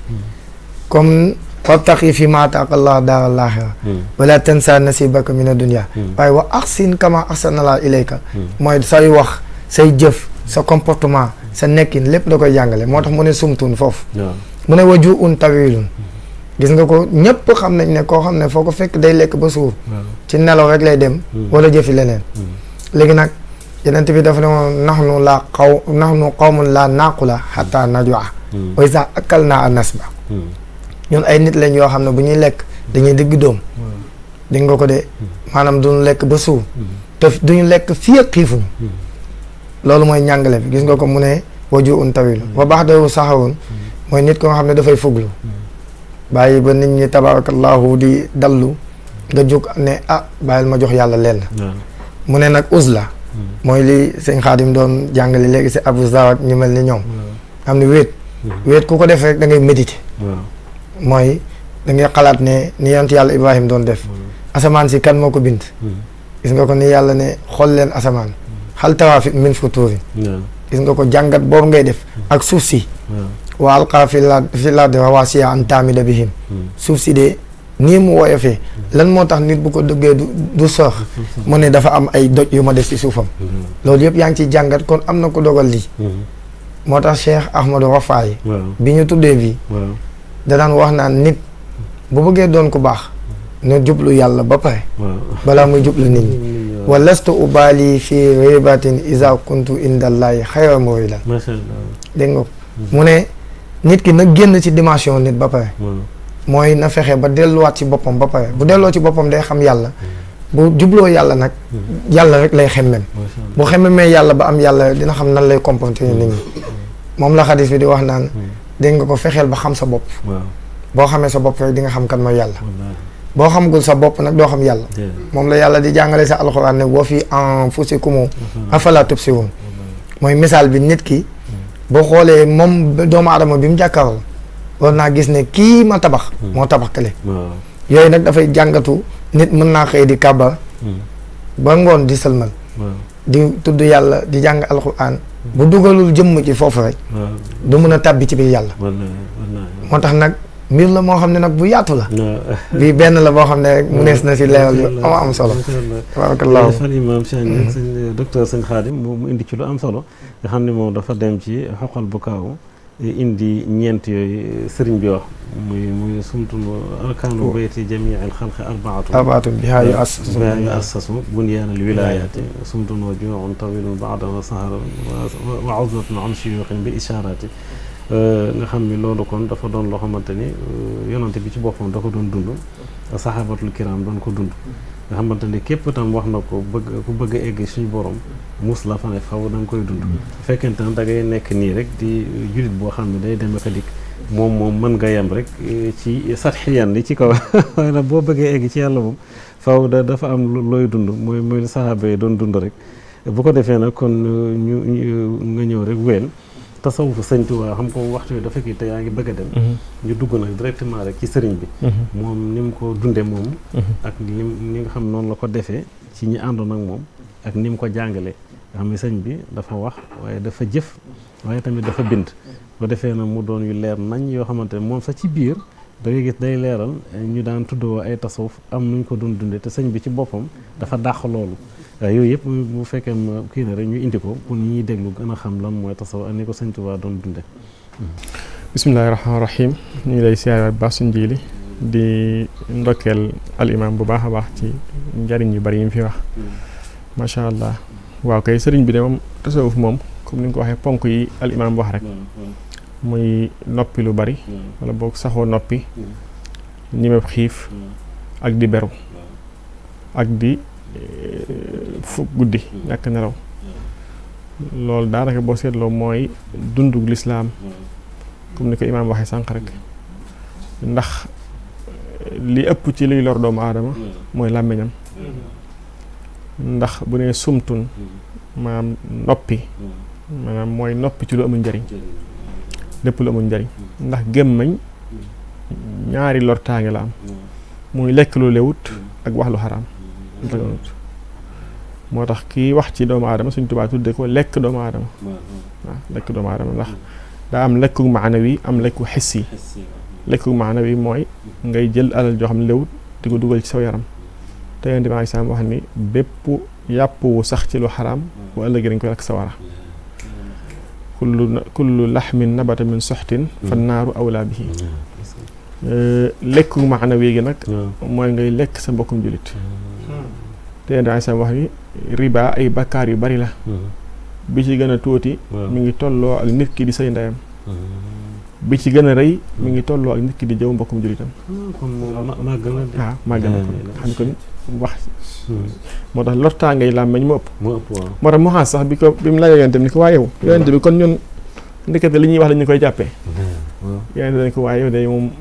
comme wabtaqi fi ma ataaka allah daara laaxira wala tansa nasibaka min ad-dunya waaye wa ahsin kama ahsana allah ilayka mooy say wax say jëf sa comportement sa nekkin lépp da koy jàngale moo tax mu ne sumtun foofu mu ne waju un tawilun gis nga ko ñëpp xam nañ ne koo xam ne foo ko fekk day lekk ba suur ci nelaw rek lay dem wala jëfi leneen léegi nag yenent bi dafa ne moom nax nu laa xaw nax nu qawmun laa naaqula xataa najua way sax akal naa a nasba ñun ay nit lañ yoo xam ne bu ñuy lekk dañuy digg doom dégg nga ko de maanaam duñu lekk ba suur te duñu lekk fii ak xiifuñu loolu mooy njàngale bi gis nga ko mu ne waju un tawilu wa baax dawu saxarun mooy nit ko nga xam ne dafay fuglu bàyyi ba nit ñi tabarakallahu di dallu nga jóg ne ah bàyyil ma jox yàlla lenn mu ne nag uzla mooy li sëñ Xaadim doon jàngale léegi si Abu Zawad ñu mel ni ñoom xam ne wéet wéet ku ko def rek da ngay méditer mooy da ngay xalaat ne ni yonent yàlla Ibrahim doon def asamaan si kan moo ko bind gis nga ko ni yàlla ne xool leen asamaan xal tawaafi min futuuri gis nga ko jàngat boobu ngay def ak suuf si wa alqaa fi la fi lardi rawaasiya an taamida bihim suuf si de nii mu woyofee lan moo tax nit bu ko dëggee du du sox mu ne dafa am ay doj yu ma def ci suufam loolu yëpp yaa ngi ciy jàngat kon am na ko dogal lii moo tax Cheikh Ahmadou Wafaay bi ñu tuddee bi da daan wax naan nit bu bëggee doon ku baax na jublu yàlla ba pare balaa muy jublu nit ñi wa lastu ubaali fi ribatin isa kuntu indallahi xayra muridan dégg nga ko mu ne nit ki nag génn ci dimension nit ba pare mooy na fexe ba delluwaat ci boppam ba pare bu delloo ci boppam day xam yàlla bu jubloo yàlla nag yàlla rek lay xemmem bu xemmemee yàlla ba am yàlla dina xam nan lay comporter nit ñi moom la xadis bi di wax naan dégg nga ko fexeel ba xam sa bopp boo xamee sa bopp rek di nga xam kan mooy yàlla boo xamagul sa bopp nag doo xam yàlla moom la yàlla di jàngale sa alxuraan ne wa fi anfusikum afala tubsirun mooy misaal bi nit ki boo xoolee moom doomu aadama bi mu jàkkaarloo war naa gis ne kii ma tabax moo tabax kële yooyu nag dafay jàngatu nit mën naa xëy di kàbbar ba ngoon di sëlmal di tudd yàlla di jàng alxuraan bu dugalul jëmm ci foofu rek du mën a tàbbi ci biir yàlla moo tax nag mbir la moo xam ne nag bu yaatu la bii benn la boo xam ne rek mu nees na si leeral yu am am solo tabarakallahu fan imam Cheikh sëñ docteur sëñ Khadim mu indi ci lu am solo nga xam ne moom dafa dem ci xoqal bu kaaw indi ñeent yooyu sëriñ bi wax muy muy sumtun arkaanu bayti jamii al xalqi arbaatu arbaatu bihaa yu assasu bihaa yu assasu bunyaanal wilaayaati sumtun wa juu'un tawilun ba'da wa sahar wa uzlatun an shuyuuxin bi ishaaraati nga xam ni loolu kon dafa doon loo xamante ni yonante bi ci boppam da ko doon dund saxaabatul kiram doon ko dund nga xamante ni képp tam wax na ko bëgg ku bëgg a egg suñu borom mus la fa ne faw da nga koy dund fekkente ne da ngay nekk nii rek di julit boo xam ne day dem ak a dikk moom moom mën nga yem rek ci satxiyan li ci kaw waaye nag boo bëggee egg ci yàlla moom faw da dafa am looy dund mooy mooy saxaaba yi doon dund rek bu ko defee nag kon ñu nga ñëw rek weel tasawufu sëñ Tuubaa xam ko waxtu yi dafa kii te yaa ngi bëgg a dem ñu dugg nag directement rek ci sëriñ bi moom ni mu ko dunde moom ak ni ni nga xam noonu la ko defee ci ñi àndoon ak moom ak ni mu ko jàngale nga xam ne sëñ bi dafa wax waaye dafa jëf waaye tamit dafa bind ko defee nag mu doon yu leer nañ yoo xamante ne moom sax ci biir da ngay gis day leeral ñu daan tuddoo ay tasawuf am nuñ ko doon dunde te sëñ bi ci boppam dafa dàq loolu waaw yooyu yëpp bu fekkee kii na rek ñu indi ko pour ñuy déglu gën a xam lan mooy tasawuf ak ni ko sëñ Tuubaa doon dunde bismillahi rahmaani rahim ñu ngi lay siyaare bu baax suñ jiili di ndokkeel al imam bu baax a baax ci njariñ yu bari yi mu fi wax macha allah waaw kay sëriñ bi de moom tasawuf moom comme ni nga ko waxee ponk yi al imam wax rek muy noppi lu bari wala boog saxoo noppi ñimeb xiif ak di beru ak di fukk guddi ñàkk nelaw loolu daanaka boo seetloo mooy dundug lislaam comme ni ko imaam waxee sànq rek ndax li ëpp ci liy lor doomu aadama mooy làmmiñam ndax bu nee sumtun maanaam noppi maanaam mooy noppi ci lu amul njariñ lépp lu amul njariñ ndax gémmañ ñaari lortaange la am muy lekk lu lewut ak wax lu xaraam moo tax kii wax ci doomu aadama Sëñ Tuubaa tudde ko lekk doomu aadama waaw lekk doomu aadama ndax daa am lekku maanawi am lekku xissi lekku maanawi mooy ngay jël alal joo xam ne lewut di ko dugal ci saw yaram te Yonent bi saam wax ni bépp yàpp wu sax ci lu xaraam bu ëllëgee dañ koy lakk sawara kullu kullu laxmin nabata min soxtin fa naaru awlaa bihi lekku maanawi gi nag mooy ngay lekk sa mbokkum jullit te Yonent bi saam wax ni riba ay bakkaar yu bari la bi ci gën a tuuti mi ngi tolloo ak nit ki di say ndeyam bi ci gën a rëy mi ngi tolloo ak nit ki di jëw mbokkum jullitam waaw màgg na ko xam ko wax moo tax lortaa ngay làmmeñ mu ëpp moo tax mu xaas sax bi ko bi mu la yonente ni ko waa yow yonente bi kon ñun ndekete li ñuy wax dañu koy jàppee yonente dañ ko waa yow day moom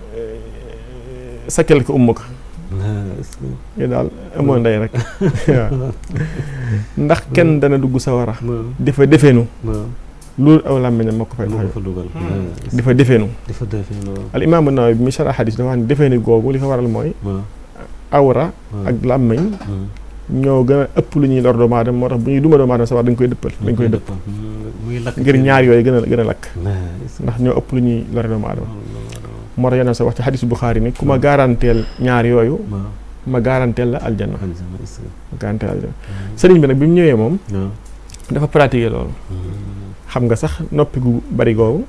sakkal ko umm ko yow daal amoon ndey rek waaw ndax kenn dana dugg sawara di fa defeenu loolu aw làmmiñam moo ko fay dugal di fa defeenu al imaamu Nawawi bi mu sharh xadis dafa wax ne defeenu googu li ko waral mooy awra ak làmmiñ ñoo gën a ëpp lu ñuy lor doomu aadama moo tax bu ñuy duma doomu aadama safara dañ koy dëppal dañ koy dëpp ngir ñaar yooyu gën a gën a lakk ndax ñoo ëpp lu ñuy lor doomu aadama moo tax yeneen sa wax ci xadisu Buxaari ni ku ma garanteel ñaar yooyu ma garanteel la aljanna ma garanteel aljanna sëriñ bi nag bi mu ñëwee moom dafa pratiquer loolu xam nga sax noppi gu bari googu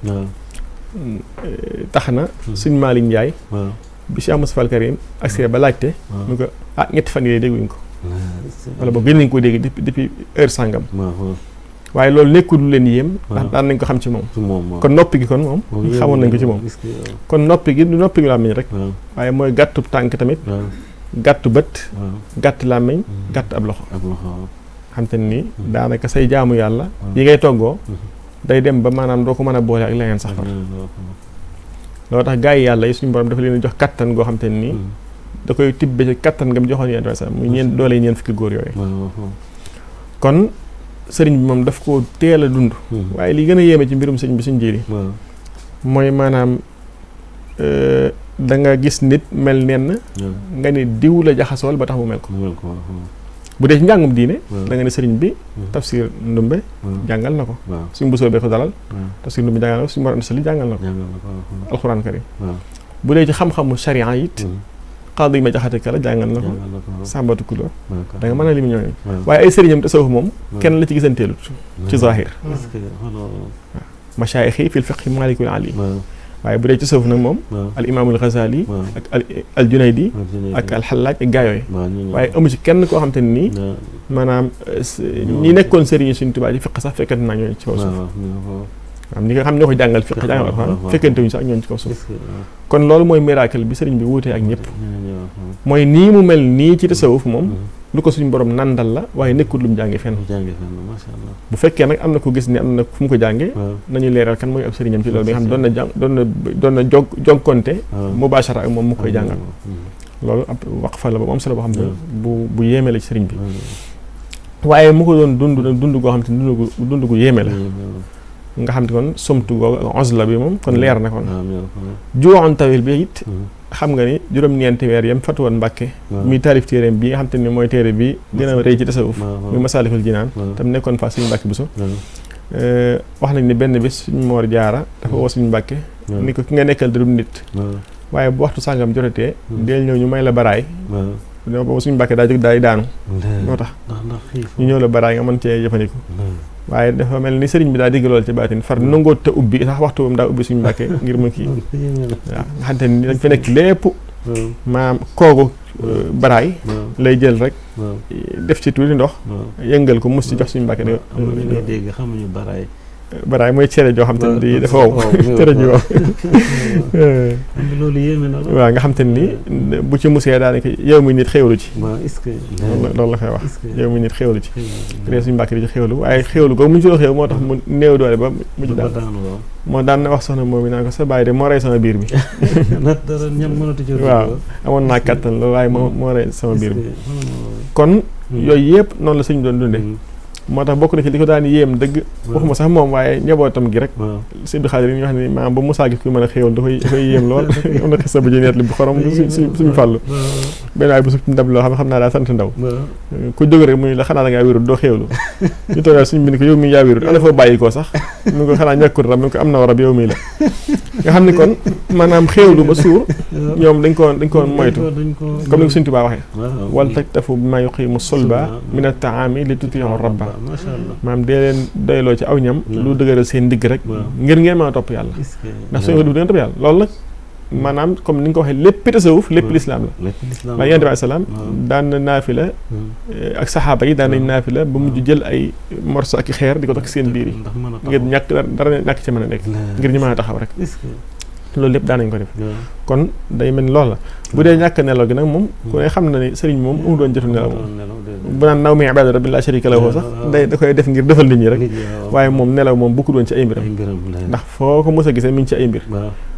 tax na suñ Malick Ndiaye bi Cheikh Moustapha Al Karim accès ba laajte mu ko ah ñetti fan yii dégguñ ko wala boobu gën nañ ko dégg depuis depuis heure sàngam waaye loolu nekkul lu leen yéem ndax daan nañ ko xam ci moom kon noppi gi kon moom xamoon nañ ko ci moom kon noppi gi du noppi gi làmmiñ rek waaye mooy gàttu tànk tamit gàttu bët gàtt làmmiñ gàtt ab loxo xam te ni daanaka say jaamu yàlla yi ngay toggoo day dem ba maanaam doo ko mën a boole ak leneen sax far loolu tax gars yi yàlla yi suñu borom dafa leen jox kattan goo xam te nii da koy tibbe ci kattan nga mu joxoon yéen sax muy ñeent doole ñeent fukki góor yooyu kon sëriñ bi moom daf ko teel a dund waaye li gën a yéeme ci mbirum sëriñ bi suñ jiiri mooy maanaam da nga gis nit mel nenn nga ni diw la jaxasool ba tax mu mel ko bu dee ci njàngum diine da nga ne sëriñ bi tafsir ndumbe jàngal na ko suñ busoo bee ko dalal tafsir ndumbe jàngal na ko suñu mor sali jàngal na ko alxuraan karim bu dee ci xam-xamu sharia it xaadi ma jaxate kala jàngal na ko sàmbatu kulóor da nga mën a lim ñooñu waaye ay sëriñam tasawuf moom kenn la ci gisanteelut ci zahir mashaayix yi fil fiqhi maalikul alim waaye bu dee ci tasawuf nag moom al imaamul Ghazali ak al Junaydi ak al Xallaaj ak gaa yooyu waaye amu ci kenn koo xam te ne nii maanaam ñi nekkoon sëriñ yi suñu Tuubaa ci fiq sax fekkante naa ñooñu ci kaw suuf am ñi nga xam ñoo ko jàngal fiq jàngal alxuraan fekkante wuñu sax ñooñu ci kaw suuf kon loolu mooy miracle bi sëriñ bi wuutee ak ñëpp mooy nii mu mel nii ci tasawuf moom lu ko suñu borom nandal la waaye nekkul lu mu jàngee fenn bu fekkee nag am na ko gis ne am na fu mu ko jàngee nañu leeral kan mooy ab sëriñam ci loolu bi nga xam ne doon na jàng doon na doon na jog jonkonte mubashara ak moom mu koy jàngal loolu ab waqfa la ba am solo boo xam ne bu bu yéeme la ci sëriñ bi waaye mu ko doon dund nag dund goo xam te dund gu dund gu yéeme la nga xam te kon somtu googu ak uzla bi moom kon leer na kon juwoon tawil bi it xam nga ni juróom-ñeenti weer yam fatu woon Mbàkke muy taalif téeréem bi nga xam te ni mooy téere bi gën a rëy ci tasawuf muy Masaalikul Jinaan tam nekkoon fa suñu Mbàkke Buso wax nañ ni benn bis suñu Moor Jaara dafa woo suñu Mbàkke ni ko ki nga nekkal da du nit waaye bu waxtu sàngam jotatee deel ñëw ñu may la baraay boobu suñu Mbàkke daa jóg daay daanu moo tax ñu ñëw la baraay nga mën cee jëfandiku waaye dafa mel ni sëriñ bi daa digg lool ci baatin far nangoo te ubbi sax waxtu boobu daa ubbi suñu Mbàkke ngir mu kii waaw nga xamante ni dañ fa nekk lépp maanaam koogu baraay lay jël rek def ci tuuti ndox yëngal ko mus ci jox suñu Mbàkke ngay dégg xamuñu baraay baraay mooy cere joo xam te ne di dafa wow cere ji wow loolu yéeme na waaw nga xam te ni bu ci musee daanaka yow mi nit xéwlu ci loolu la koy wax yow mi nit xéwlu ci krée suñu Mbàkke di ci xéwlu waaye xéwlu ko mu ci doo xéw moo tax mu néew doole ba mu ci daal moo daan na wax soxna moom mi naan ko sa bàyyi de moo rey sama biir bi waaw amoon naa kàttan loolu waaye moo moo rey sama biir bi kon yooyu yëpp noonu la sëñ doon dunde moo tax bokk na ci li ko daan yéem dëgg waxuma sax moom waaye njabootam gi rek Seydi Xaadir yi ñu wax ni maanaam ba Musaa gis ku mën a xéewal dafay dafay yéem lool am na xisa bu ji neet li bu xorom suñu fàllu benn waay bu su ndab loo xam xam naa daa sant ndaw ku jóg rek muy la xanaa da ngaa wérut doo xéewlu ñu toogal suñu bind ko yow mi yaa wérut ana foo bàyyi koo sax mu ko xanaa ñàkkut rab mu ko am na warab yow mii la nga xam ni kon maanaam xéewlu ba suur ñoom dañ ko dañ ko moytu comme ni ko Sëñ Tuubaa waxee wal taktafu bi maa yuqiimu sulba min at-taami li tutii'u rabba maanaam dee leen doyloo ci aw ñam lu dëgëral seen ndigg rek ngir ngeen mën a topp yàlla ndax soo ko def da ngeen topp yàlla loolu nag maanaam comme ni nga ko waxee lépp tasawuf lépp lislaam la waaye Yonent bi alayhi salaam daan na naafila ak saxaaba yi daan nañ naafila ba mujj jël ay morso ak i xeer di ko takk seen biir yi ngir ñàkk dara ñàkk ci mën a nekk ngir ñu mën a taxaw rek loolu lépp daan nañ ko def kon day mel ni loolu la bu dee ñàkk nelaw gi nag moom ku ne xam na ni sëriñ moom amu doon jotu nelaw moom bu naan naw mi ibaada rabbi laa sharika lahu sax day da koy def ngir defal nit ñi rek waaye moom nelaw moom bukku doon ci ay mbiram ndax foo ko mos a gisee mi ngi ci ay mbir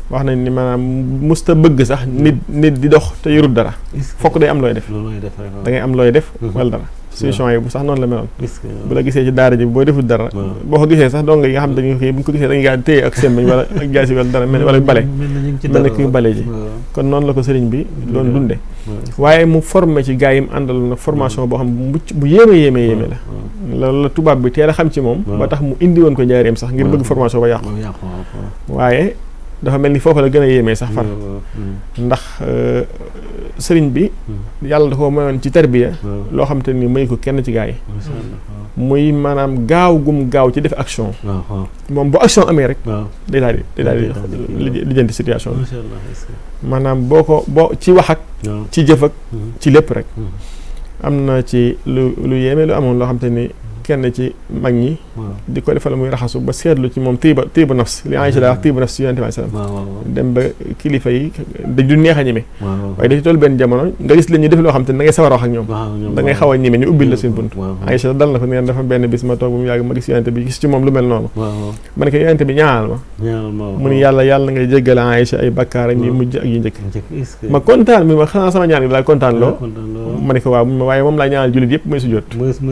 wax nañ ni maanaam musta bëgg sax nit nit di dox te yorut dara fokk day am looy def da ngay am looy def wala dara solution yi bu sax noonu la meloon bu la gisee ci daara ji boo deful dara boo ko gisee sax dong yi nga xam dañu xëy bu ñu ko gisee dañuy gaa téye ak semmiñ wala ak jaasi wala dara mel wala bale mel na kuy bale ji kon noonu la ko sëriñ bi doon dunde waaye mu formé ci gars yi mu àndal na formation boo xam bu mucc bu yéeme yéeme yéeme la loolu la tubaab bi teel a xam ci moom ba tax mu indi woon ko njaareem sax ngir bëgg formation ba yàqu waaye dafa mel ni foofu la gën a yéemee sax far ndax sëriñ bi yàlla da ko mayoon ci tarbiya loo xam te ni may ko kenn ci gaa yi muy maanaam gaaw gum gaaw ci def action moom bu action amee rek day daal di day daal di lijjanti situation bi maanaam boo ko boo ci wax ak ci jëf ak ci lépp rek am na ci lu lu yéeme lu amoon loo xam te ni kenn ci mag ñi di ko defal muy raxasu ba seetlu ci moom tiiba tiiba nafs li Aïcha daa wax tiiba nafs ci yonent bi sallam dem ba kilifa yi da du neex a ñeme waaye da ci toll benn jamono nga gis leen ñu def loo xam te ne da ngay sawar a wax ak ñoom da ngay xaw a ñeme ñu ubbil la seen bunt Aïcha dal na ko neen dafa benn bis ma toog bu mu yàgg ma gis yonent bi gis ci moom lu mel noonu ma ne ko yonent bi ñaanal ma mu ni yàlla yàlla ngay jéggal Aïcha ay bakkaar ak yi mujj ak yi njëkk ma kontaan mi ma xanaa sama ñaan gi laa kontaan loo ma ne ko waaw waaye moom laa ñaanal jullit yëpp muy sujjóot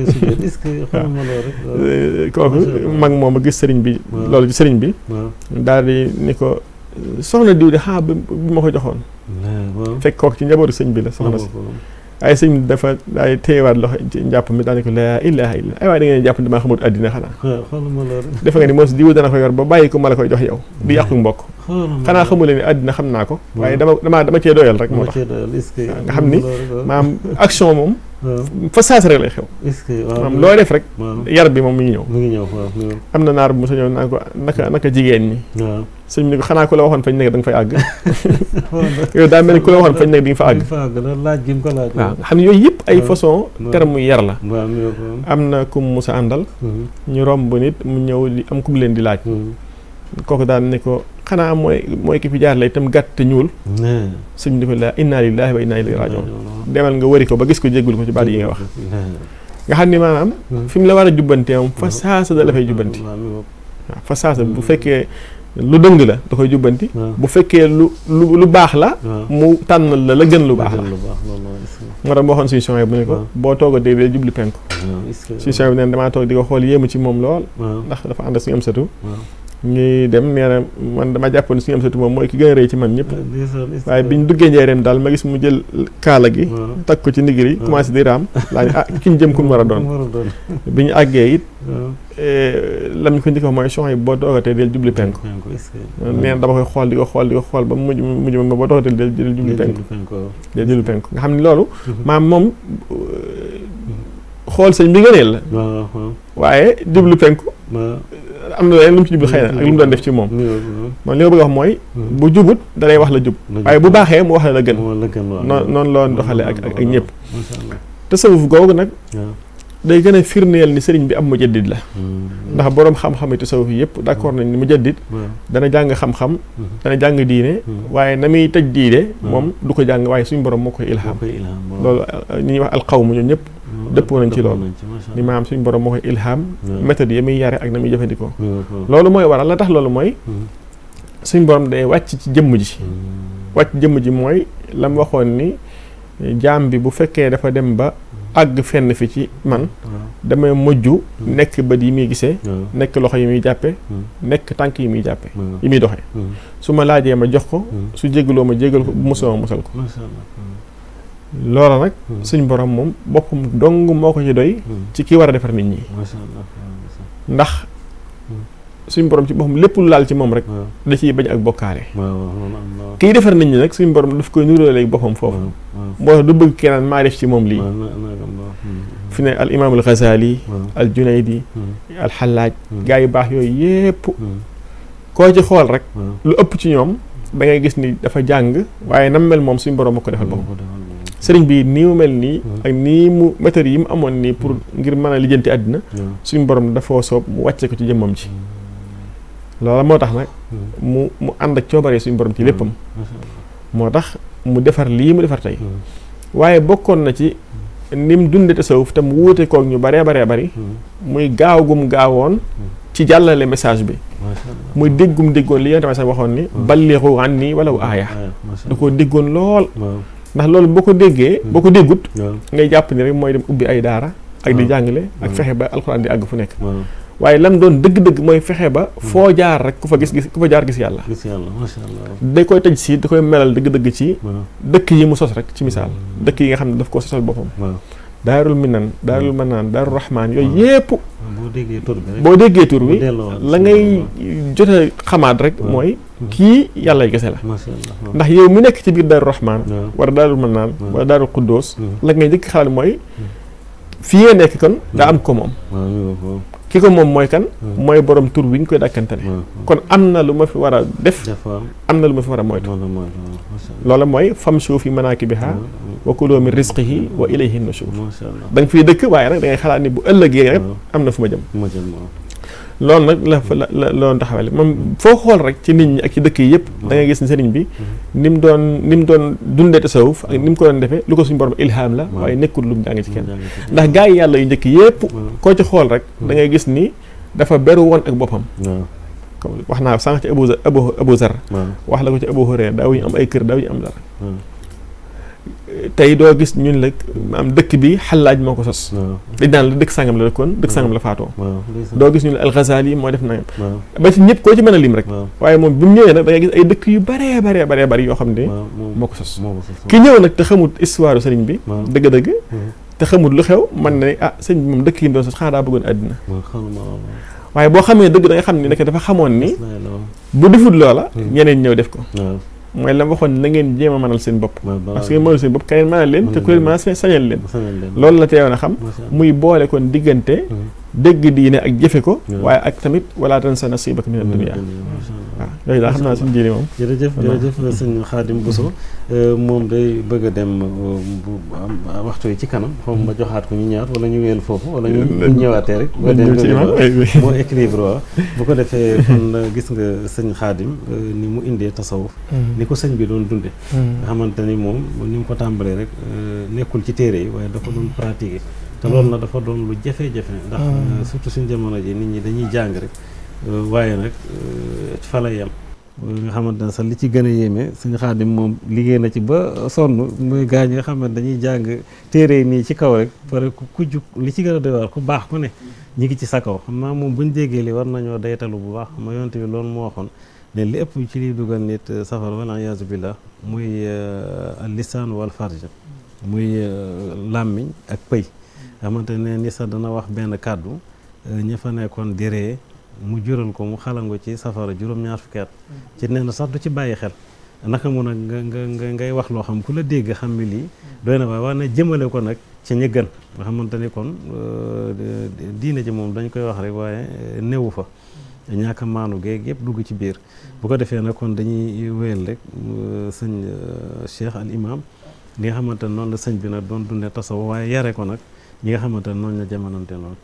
kooku mag moom a gis sëriñ bi loolu ci sëriñ bi daal di ni ko soxna diw de xaa bi ma ko joxoon fekk kooku ci njabootu sëñ bi la soxna si ay sëñ bi dafa daay téyewaat loxo ci njàpp mi daal di ko laa ilaaha illa ay waaye da ngeen jàpp ne damaa xamut àddina xanaa defe nga ni moos diw dana ko yor ba bàyyi ko ma la koy jox yow di yàqu mbokk xanaa xamu leen ni àddina xam naa ko waaye dama dama dama cee doyal rek moo tax nga xam ni maam action moom fa saas rek lay xew maanaam loo def rek yar bi moom mi ngi ñëw am na naar bu mu sa ñëw naan ko naka naka jigéen ñi sëñ bi ni ko xanaa ku la waxoon fañ nekk da nga fay àgg yow daa mel ni ku la waxoon fañ nekk di nga fa àgg waaw nga xam ne yooyu yëpp ay façon terme yar la am na kum mu sa àndal ñu romb nit mu ñëw di am kum leen di laaj kooku daal ne ko xanaa mooy mooy ki fi jaar la itam gàtt te ñuul sëñ bi di ko la inna lillahi wa inna ilayhi rajiun demal nga wari ko ba gis ko jéggul ko ci baat yi nga wax nga xam ni maanaam fi mu la war a jubbantee moom fa saasa da la fay jubbanti waaw fa saasa bu fekkee lu dëng la da koy jubbanti bu fekkee lu lu lu baax la mu tànnal la la gën lu baax la moo tax moo xoon suñu son bu ne ko boo toog a dégg dee jubli penku suñu son bi neen damaa toog di ko xool yéemu ci moom lool ndax dafa ànd suñu am satu ñuy dem nee na man dama jàppoon suñu am satu moom mooy ki gën a rëy ci man ñëpp waaye biñ duggee njëreem daal ma gis mu jël kaala gi takk ko ci ndigir yi commencé di raam laa ah ki ñu jëm ku mu war a doon bi ñu àggee it lam ñu ko njëkk mooy son yi boo toogatee del jubli penku nee na dama koy xool di ko xool di ko xool ba mujj mujj ma boo toogatee del del jubli penku del jubli penku nga xam ne loolu maam moom xool sëñ bi ngëneel la waaye jublu penku am na leneen lu mu ci jublu xëy na ak lu mu doon def ci moom man li ma bëgg a wax mooy bu jubut da lay wax la jub waaye bu baaxee mu wax la la gën noonu noonu loon doxale ak ak ñëpp tasawuf googu nag day gën a firndeel ni sëriñ bi am mujaddid la ndax boroom xam-xam yi tasawuf yi yëpp d'accord nañ ni mujaddid dana jàng xam-xam dana jàng diine waaye na muy tëj diine moom du ko jàng waaye suñu borom moo koy ilham loolu ñi ñuy wax alqawmu ñun ñëpp dëppoo nañ ci loolu ni maanaam suñu borom moo koy ilham méthode yi muy yare ak na muy jëfandikoo loolu mooy waral la tax loolu mooy suñu borom day wàcc ci jëmm ji wàcc jëmm ji mooy la mu waxoon ni jaam bi bu fekkee dafa dem ba àgg fenn fi ci man damay mujj nekk bët yi muy gisee nekk loxo yi muy jàppe nekk tànk yi muy jàppe yi muy doxee su ma laajee ma jox ko su jégaloo ma jégal ko bu musal ma musal ko loola nag suñ borom moom boppam dong moo ko ci doy ci ki war a defar nit ñi ndax suñ borom ci boppam lépp lu laal ci moom rek da ciy bañ ak bokkaale kiy defar nit ñi nag suñ borom daf koy nuróo léegi boppam foofu moo du bëgg keneen maa def ci moom lii fi ne al imaam al Ghazali al Junaydi al Xallaaj gaa yu baax yooyu yépp koo ci xool rek lu ëpp ci ñoom da ngay gis ni dafa jàng waaye nam mel moom suñ borom moo ko defal boppam sëriñ bi nii mu mel nii ak nii mu méthode yi mu amoon nii pour ngir mën a lijjanti àddina suñ borom dafa soob mu wàcce ko ci jëmmam ci loola moo tax nag mu mu ànd ak coobaree suñu borom ci léppam moo tax mu defar lii mu defar tey waaye bokkoon na ci ni mu dunde tasawuf te mu wuute koog ñu baree baree bari muy gaaw gum gaawoon ci jàllale message bi muy déggum déggoon li yonent bi sax waxoon ni ballighu anni walaw aaya da koo déggoon lool ndax loolu boo ko déggee boo ko déggut ngay jàpp ni rek mooy dem ubbi ay daara ak di jàngale ak fexe ba alxuraan di àgg fu nekk waaye lam doon dëgg-dëgg mooy fexe ba foo jaar rek ku fa gis gis ku fa jaar gis yàlla da koy tëj si da koy melal dëgg-dëgg ci dëkk yi mu sos rek ci misaal dëkk yi nga xam ne daf koo sosal boppam daarul minan daarul manaan daarul rahmaan yooyu yépp boo déggee tur bi la ngay jot a xamaat rek mooy kii yàlla gese la ndax yow mu nekk ci biir daarul rahmaan wala daarul manaan wala daarul quddoos la ngay njëkk xalaat mooy fii nga nekk kon daa am ko moom ki ko moom mooy kan mooy borom tur bi ñu koy dàkkantale kon am na lu ma fi war a def am na lu ma fi war a moytu loola mooy famshu fi manaakibihaa wa kuluu min rizqihi wa ilayhi nushur da nga fiy dëkk waaye nag da ngay xalaat ni bu ëllëgee rek am na fu ma jëm loolu nag la la la loolu taxawale moom foo xool rek ci nit ñi ak ci dëkk yi yëpp da ngay gis ni sëriñ bi ni mu doon ni mu doon dundee tasawuf ak ni mu ko doon defee lu ko suñu borom ilham la waaye nekkul lu mu jàng ci kenn ndax gaa yi yàlla yu njëkk yëpp koo ci xool rek da ngay gis ni dafa beru woon ak boppam wax naa sànq ci Abu Abu Abu Zar wax la ko ci Abu Hurayra daawuñu am ay kër daawuñu am dara tey doo gis ñun la am dëkk bi Xallaaj moo ko sos dañ naan la dëkk sangam la dëkkoon dëkk sangam la faatoo doo gis ñun la Al-Ghazali moo def nangam ba ci ñëpp koo ci mën a lim rek waaye moom bi mu ñëwee nag da ngay gis ay dëkk yu baree baree baree bari yoo xam ne moo ko sos ki ñëw nag te xamul histoire sëriñ bi dëgg-dëgg te xamul lu xew man ne ah sëriñ bi moom dëkk yi doon sos xanaa daa bëggoon àddina waaye boo xamee dëgg da nga xam ni nekk dafa xamoon ni bu deful loola ñeneen ñëw def ko mooy la waxoon na ngeen jéem a mënal seen bopp parce que mënal seen bopp keneen mënal leen te ku leen mën a sañal leen loolu la teewoon a xam muy boole kon diggante dégg diine ak jëfe ko waaye ak tamit wala tansa nasiibaka mina dunya waaw yooyu daal xam naa suñu diine moom jërëjëf jërëjëf sëñ Xaadim Bousso moom day bëgg a dem waxtu yi ci kanam xaw ma joxaat ko ñu ñaar wala ñu wéel foofu wala ñu ñëwaatee rek boo dem moo équilibre waaw bu ko defee kon gis nga sëñ Xaadim ni mu indee tasawuf ni ko sëñ bi doon dunde nga xamante ni moom ni mu ko tàmbalee rek nekkul ci téere yi waaye dafa doon pratiquer te loolu nag dafa doon lu jafe-jafe ndax surtout suñu jamono ji nit ñi dañuy jàng rek waaye nag fa la yem nga xamante ne sax li ci gën a yéeme suñu Xaadim moom liggéey na ci ba sonn muy gaañ nga xamante dañuy jàng téere yi nii ci kaw rek pare ku jug li ci gën a doy waar ku baax ku ne ñi ngi ci sa kaw xam naa moom buñ déggee li war nañoo daytalu bu baax ma yonte bi loolu moo waxoon ne li ëpp ci liy dugal nit safar wala iyaazu billah muy al lisaan wal farj muy làmmiñ ak pëy xamante ne ni sax dana wax benn kàddu ña fa nekkoon di ree mu jural ko mu xalangu ci safara juróom-ñaar fukki at ci nee na sax du ci bàyyi xel naka mun a nga nga ngay wax loo xam ku la dégg xam ne lii doy na waaye wax na jëmale ko nag ci ñi gën nga xamante ni kon diine ji moom dañ koy wax rek waaye néewu fa ñàkk a maanu géeg yëpp dugg ci biir bu ko defee nag kon dañuy wéyal rek sëñ Cheikh al imam li nga xamante ne noonu la sëñ bi nag doon dundee tasawuf waaye yare ko nag ñi nga xamante ne noonu la jamonante lool.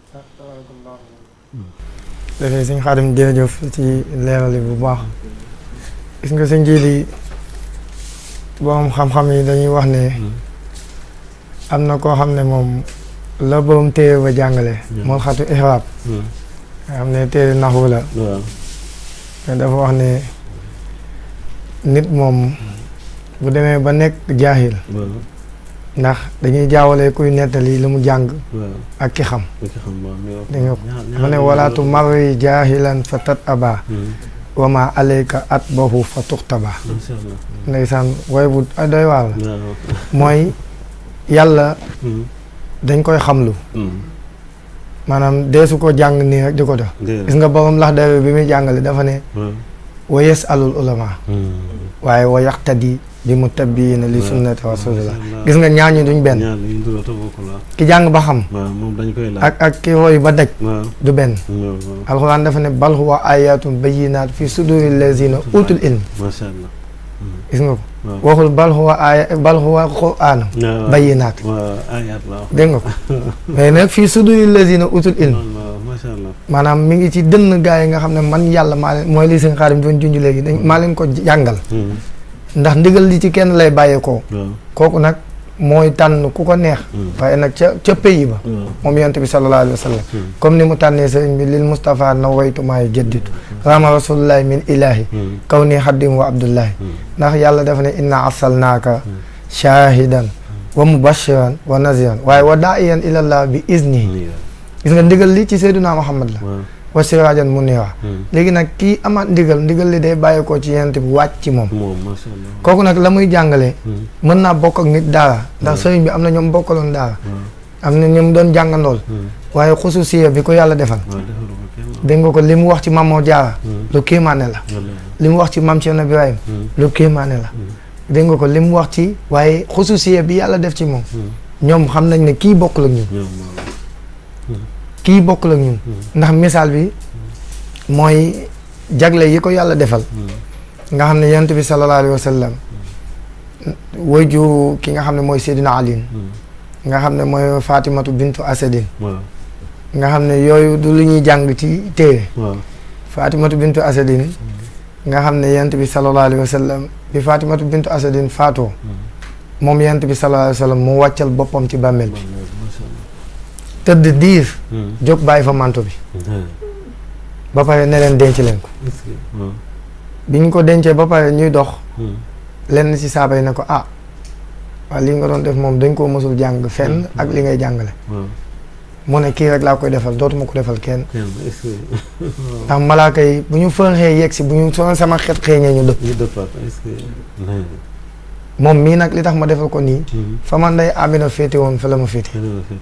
dafay sëñ Xaadim jërëjëf ci leerali bu baax gis nga sëñ Jili borom xam-xam yi dañuy wax ne am na koo xam ne moom la borom téere ba jàngale moo xatu ihraab nga xam ne téere naxu la te dafa wax ne nit moom bu demee ba nekk jaahil ndax dañuy jaawale kuy nettali li mu jàng ak ki xam dégg nga ko dafa ne walaatu marri jaahilan fa tat aba wama alayka at bohu fa tuxtaba ndeysaan way bu doy waar la mooy yàlla dañ koy xamlu maanaam deesu ko jàng nii rek di ko def gis nga borom lax dawe bi muy jàngale dafa ne wa yasalul ulama waaye wa yaqtadi bi mu tabbiina li sunnati rasulillah gis nga ñaar ñi duñ benn ki jàng ba xam ak ak ki roy ba daj du benn alxuraan dafa ne bal huwa ayatun bayyinaat fi suduri lazina utul ilm gis nga ko waxul bal huwa aya bal huwa qur'aan bayyinaat dégg nga ko mais nag fii suduri lazina utul ilm maanaam mi ngi ci dënn gaa yi nga xam ne man yàlla maa leen mooy li seen Xaadim doon junj léegi maa leen ko jàngal ndax ndigal li ci kenn lay bàyyeekoo kooku nag mooy tànn ku ko neex waaye nag ca ca pays ba moom yonent bi sallallahu alayhi wa sallam comme ni mu tànnee sëriñ bi lil Mustafa na waytu maay jëdditu rama rasulullahi min ilahi kaw nii xaddim wa abdullahi ndax yàlla dafa ne inna arsalnaaka shahidan wa mubashiran wa naziran waaye wa daa'iyan ilallah bi iznihi gis nga ndigal li ci Seydina Muhammad la wa sirajan munira léegi nag kii amaat ndigal ndigal li day bàyyeekoo ci yonent bi wàcc ci moom kooku nag la muy jàngale mën naa bokk ak nit daara ndax sëriñ bi am na ñoom bokkaloon daara am na ñoom doon jàngandool waaye xususiya bi ko yàlla defal dégg nga ko li mu wax ci Maam Jaara lu kéemaane la li mu wax ci Maam Cerno Birahim lu kéemaane la dégg nga ko li mu wax ci waaye xususiya bi yàlla def ci moom ñoom xam nañ ne kii bokkul ak ñun kii bokkul ak ñun ndax misaal bi mooy jagle yi ko yàlla defal nga xam ne yonent bi sallallahu alayhi wa sallam wayju ki nga xam ne mooy Seydina Ali nga xam ne mooy Fatimatu bintu Asadin nga xam ne yooyu du lu ñuy jàng ci téere Fatimatu bintu Asadin nga xam ne yonent bi sallallahu alayhi wa sallam bi Fatimatu bintu Asadin faatoo moom yonent bi sallallahu alayhi wa sallam mu wàccal boppam ci bàmmeel bi tëdd diir jóg bàyyi fa manto bi ba pare ne leen denc leen ko bi ñu ko dencee ba pare ñuy dox lenn ci saaba yi ne ko ah waaw li nga doon def moom dañ koo mësul jàng fenn ak li ngay jàngale mu ne kii rek laa koy defal dootuma ko defal kenn ndax malaaka yi bu ñu fënxee yegg si bu ñu so sama xet xeeñee ñu dëpp moom mii nag li tax ma defal ko nii fa man day Amina féete woon fa la ma féete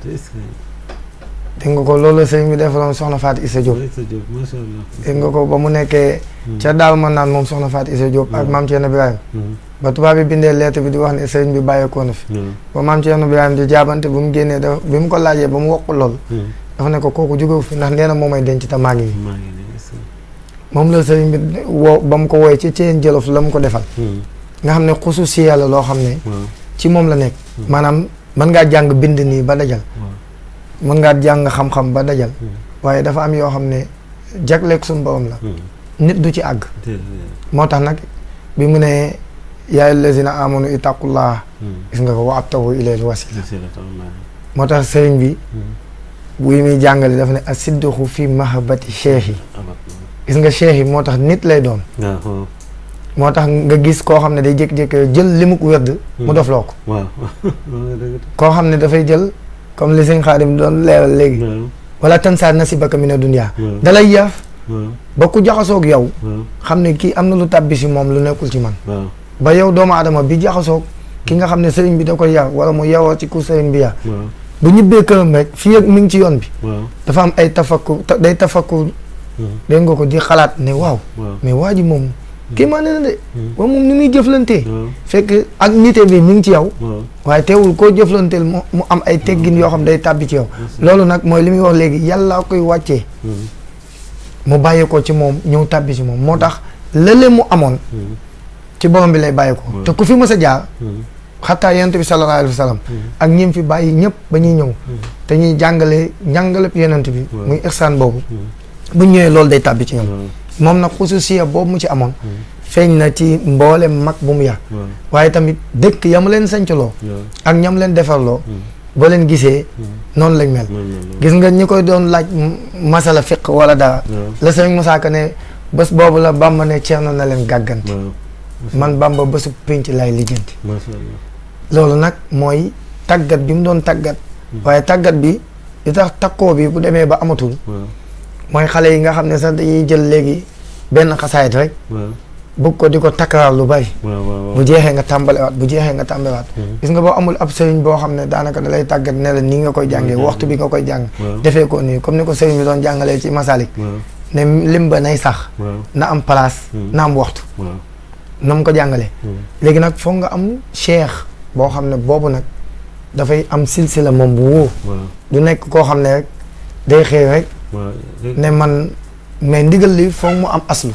dégg nga ko loolu sëriñ bi defaloon soxna Fatou Issa Diop dégg nga ko ba mu nekkee ca daal man naan moom soxna Fatou Issa Diop ak Maam Cerno Birahim ba tubaab bi bindee lettre bi di wax ne sëriñ bi bàyyeekoo na fi ba Maam Cerno Birahim di jaabante bu mu génnee da bi mu ko laajee ba mu wax ko lool dafa ne ko kooku jógewu fi ndax nee na moo may denc te maa ngi nii moom la sëriñ bi woo ba mu ko wooye ci Ceen Jolof la mu ko defal nga xam ne xususiya la loo xam ne ci moom la nekk maanaam mën ngaa jàng bind nii ba dajal mën ngaa jàng xam-xam ba dajal waaye dafa am yoo xam ne jagleeg suñu borom la nit du ci àgg moo tax nag bi mu ne yaa allazina amanu ittaqullaha gis nga ko wa abtahu ilayhi wasila moo tax sëriñ bi buy muy jàngale dafa ne asidduxu fi mahabbati cheikh yi gis nga cheikh yi moo tax nit lay doon moo tax nga gis koo xam ne day jékki-jékki jël li mu ko wedd mu dof loo ko koo xam ne dafay jël comme li sëñ Xaadim doon leeral léegi wala tansa nasibaka mina dunya dalay yaaf ba ku jaxasoog yow xam ne kii am na lu tàbbi si moom lu nekkul ci man ba yow doomu adama bi jaxasoog ki nga xam ne sëriñ bi da koy yar wala mu yewoo ci ku sëriñ bi yar bu ñibbee këram rek fii ak mi ngi ci yoon bi dafa am ay tafakkur day tafakkur dégg nga ko di xalaat ne waaw mais waa ji moom kii maa ne na de waaw moom ni muy jëflantee fekk ak nité bi mi ngi ci yow waaye teewul koo jëflanteel mu mu am ay teggin yoo xam day tàbbi ci yow loolu nag mooy li muy wax léegi yàlla koy wàccee mu bàyyee ko ci moom ñëw tàbbi ci moom moo tax lële mu amoon ci borom bi lay bàyyee ko te ku fi mës a jaar xataa yonent bi sallallahu alayhi wa sallam ak ñim fi bàyyi ñëpp ba ñuy ñëw te ñuy jàngale njàngaleb yonent bi muy ihsaan boobu bu ñëwee loolu day tàbbi ci ñoom moom nag xususiya boobu mu ci amoon feeñ na ci mboolem mag bu mu yar waaye tamit dëkk yam leen sancaloo ak ñam leen defarloo boo leen gisee noonu lañ mel gis nga ñi koy doon laaj masala fiq wala dara la sëriñ Musaa Ka ne bés boobu la Bàmba ne Ceerno na leen gàgganti man Bàmba bésu pénc lay lijjanti loolu nag mooy tàggat bi mu doon tàggat waaye tàggat bi li tax takkoo bi bu demee ba amatul mooy xale yi nga xam ne sax dañuy jël léegi benn xasaayit rek bëgg ko di ko takkaraar lu bari bu jeexee nga tàmbalewaat bu jeexee nga tàmbalewaat gis nga boo amul ab sëriñ boo xam ne daanaka da lay tàggat ne la nii nga koy jàngee waxtu bi nga koy jàng defee ko nii comme ni ko sëriñ bi doon jàngalee ci masalik ne lim ba nay sax na am place na am waxtu na mu ko jàngalee léegi nag foog nga am cheikh boo xam ne boobu nag dafay am silsila moom bu wóor du nekk koo xam ne rek day xëy rek ne man mais ndigal li foog mu am aslu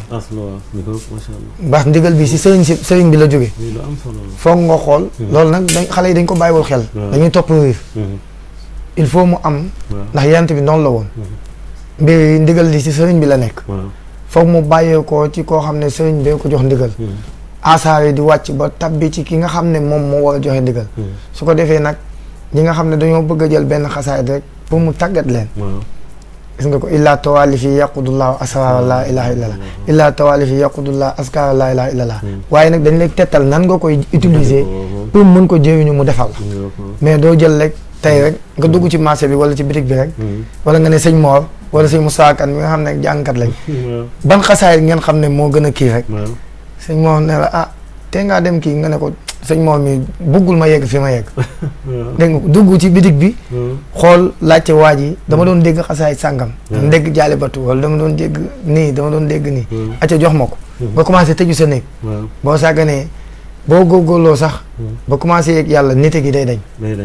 ndax ndigal bi si sëriñ si sëriñ bi la jóge foog nga xool loolu nag dañ xale yi dañ ko bàyyiwul xel dañuy topp riif il faut mu am ndax yant bi noonu la woon mbir yi ndigal li si sëriñ bi la nekk foog mu bàyyee ko ci koo xam ne sëriñ bee ko jox ndigal asaar yi di wàcc ba tabbi ci ki nga xam ne moom moo war a joxe ndigal su ko defee nag ñi nga xam ne dañoo bëgg a jël benn xasaayid rek pour mu tàggat leen gis nga ko illaa tawalifi yaqudullahu asrara la ilaha illallah illaa tawalifi yaqudullahu askara la ilaha illallah waaye nag dañ lay tettal nan nga koy utiliser pour mën ko jëriñu mu defal la mais doo jël rek tey rek nga dugg ci marché bi wala ci bitig bi rek wala nga ne sëñ Mor wala sëñ Moussa Kane mi nga xam ne jàngkat lañ ban xasaayid ngeen xam ne moo gën a kii rek sëñ Mor ne la ah te ngaa dem kii nga ne ko sëñ Mor mi buggul ma yegg fi ma yegg dégg nga dugg ci bitig bi xool laajte waa ji dama doon dégg xasaayid sàngam dama dégg jaali batu wala dama doon dégg nii dama doon dégg nii acca jox ma ko nga commencé tëju sa néeg boo sàgganee boo góorgóorloo sax ba commencé yegg yàlla nite gi day dañ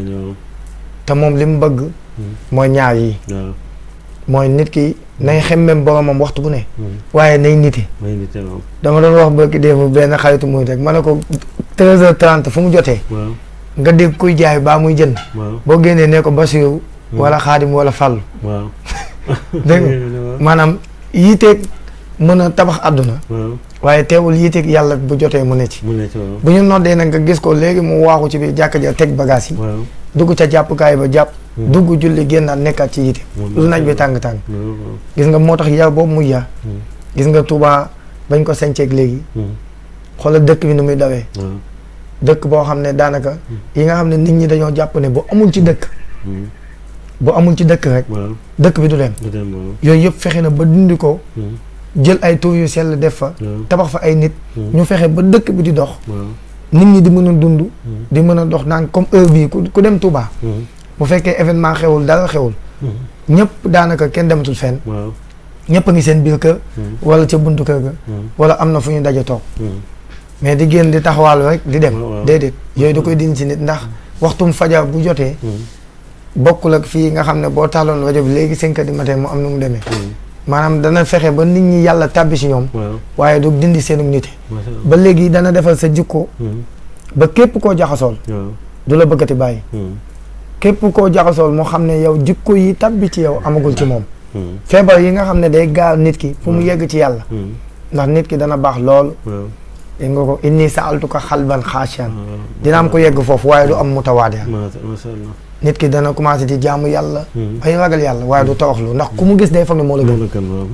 te moom li mu bëgg mooy ñaar yi mooy nit ki nay xemmem boromam waxtu bu ne waaye nay nite dama doon wax bëgg démb benn xaritu muy rek ma ne ko treize heures trente fu mu jotee nga dégg kuy jaay baa muy jënd boo génnee ne ko Basiru wala Xaadim wala Fàllu dégg nga maanaam yiiteeg mën a tabax àdduna waaye teewul yiiteeg yàlla bu jotee mu ne ci bu ñu noddee nag nga gis ko léegi mu waaxu ci biir jàkka ja teg bagage yi dugg ca jàppukaay ba jàpp dugg julli génnaat nekkaat ci yiite lu naaj bi tàng-tàng gis nga moo tax yar boobu muy yar gis nga Touba bañ ko sañceeg léegi xoolal dëkk bi ni muy dawee dëkk boo xam ne daanaka yi nga xam ne nit ñi dañoo jàpp ne bu amul ci dëkk bu amul ci dëkk rek dëkk bi du dem yooyu yëpp fexe na ba dindi ko jël ay tur yu sell def fa tabax fa ay nit ñu fexe ba dëkk bi di dox nit ñi di mën a dund di mën a dox naan comme heure bii ku dem Touba bu fekkee événement xewul dara xewul ñëpp daanaka kenn dematul fenn ñëpp a ngi seen biir kër wala ca buntu kër ga wala am na fu ñu daje toog mais di génn di taxawaalu rek di dem déedéet yooyu da koy dindi ci nit ndax waxtum fajar bu jotee bokkul ak fii nga xam ne boo taaloon rajo bi léegi cinq heures du matin mu am nu mu demee maanaam dana fexe ba nit ñi yàlla tàbbi si ñoom waaye du dindi seenu nite ba léegi dana defal sa jikko ba képp koo jaxasool du la bëggati bàyyi képp koo jaxasool moo xam ne yow jikko yi tàbbi ci yow amagul ci moom feebar yi nga xam ne day gaaw nit ki fu mu yegg ci yàlla ndax nit ki dana baax lool dégg nga ko inni sa'altuka xalban xaashian dina am ko yegg foofu waaye du am mutawaadi nit ki dana commencé di jaamu yàlla bay ragal yàlla waaye du toroxlu ndax ku mu gis day foog ne moo la gën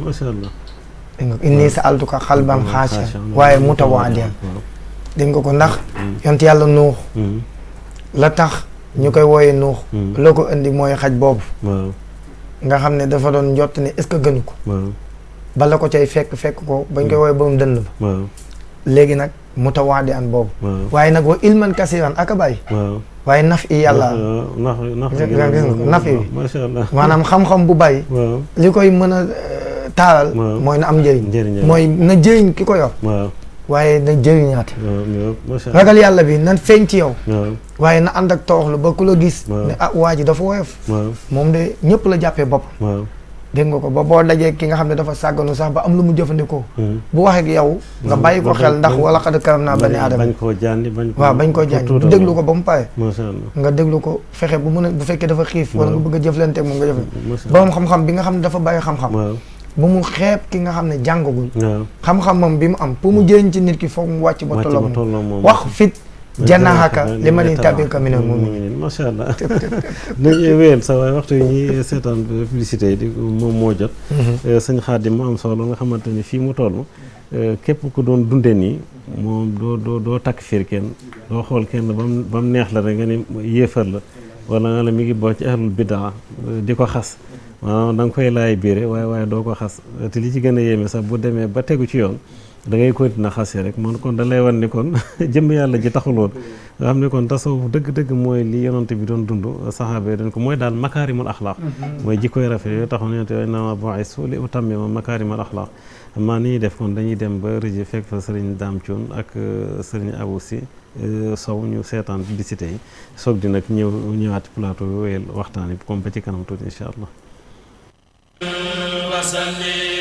dégg nga inni sa'altuka xalban xaashian waaye mutawaadiyan dégg nga ko ndax yont yàlla nuux la tax ñu koy wooyee nuux loo ko indi mooy xaj boobu nga xam ne dafa doon njott ne est-ce que gënu ko bala ko cay fekk fekk ko bañ koy wooyee borom dënn ba léegi nag mutawaadi an boobu waaye nag wa ilman kasiran aka bàyyi waaye naf i yàlla naf i maanaam xam-xam bu bàyyi li koy mën a taaral mooy na am njëriñ mooy na jëriñ ki ko yor waaye na jëriñaate ragal yàlla bi na feeñ ci yow waaye na ànd ak tooxlu ba ku la gis ne ah waa ji dafa woyof moom de ñëpp la jàppee bopp dégg nga ko ba boo dajee ki nga xam ne dafa sàgganu sax ba am lu mu jëfandikoo bu waxee ak yow nga bàyyi ko xel ndax wala xad karam naa bani aadama waaw bañ koo jànni du déglu ko ba mu pare nga déglu ko fexe bu mën a bu fekkee dafa xiif wala nga bëgg a jëflante ak moom nga jëflante borom xam-xam bi nga xam ne dafa bàyyi xam-xam bu mu xeeb ki nga xam ne jàngagul xam-xamam bi mu am pour mu jëriñ ci nit ki foog mu wàcc ba tolloo moom wax fit jannaaxaka li ma ni tabika minal mu'minin macha allah nañ wéyal sa waaye waxtu yi ñuy seetaan publicité yi di moom moo jot sëñ Xaadim mu am solo nga xamante ni fii mu toll képp ku doon dunde nii moom doo doo doo takk fiir kenn doo xool kenn ba mu ba mu neex la rek nga ni yéefar la wala nga la mi ngi boo ci ahlul bidaa di ko xas maanaam da nga koy laay biire waaye waaye doo ko xas te li ci gën a yéeme sax bu demee ba tegu ci yoon da ngay continuer xase rek man kon da lay wan ni kon jëm yàlla ji taxuloon nga xam ne kon tasawuf dëgg-dëgg mooy li yonent bi doon dund saxaaba yi dañ ko mooy daal makaarimul axlaaq mooy jikkoy rafet yooyu taxoon yonent yooyu nama bu'istu li utammima makaarimul axlaaq maa ni ñuy def kon dañuy dem ba rëji fekk fa sëriñ Dame Thioune ak sëriñ Abou Sy Sow ñu seetaan publicité yi soog di nag ñëw ñëwaat plateau wéyal waxtaan yi comme ba ci kanam tuuti incha allah.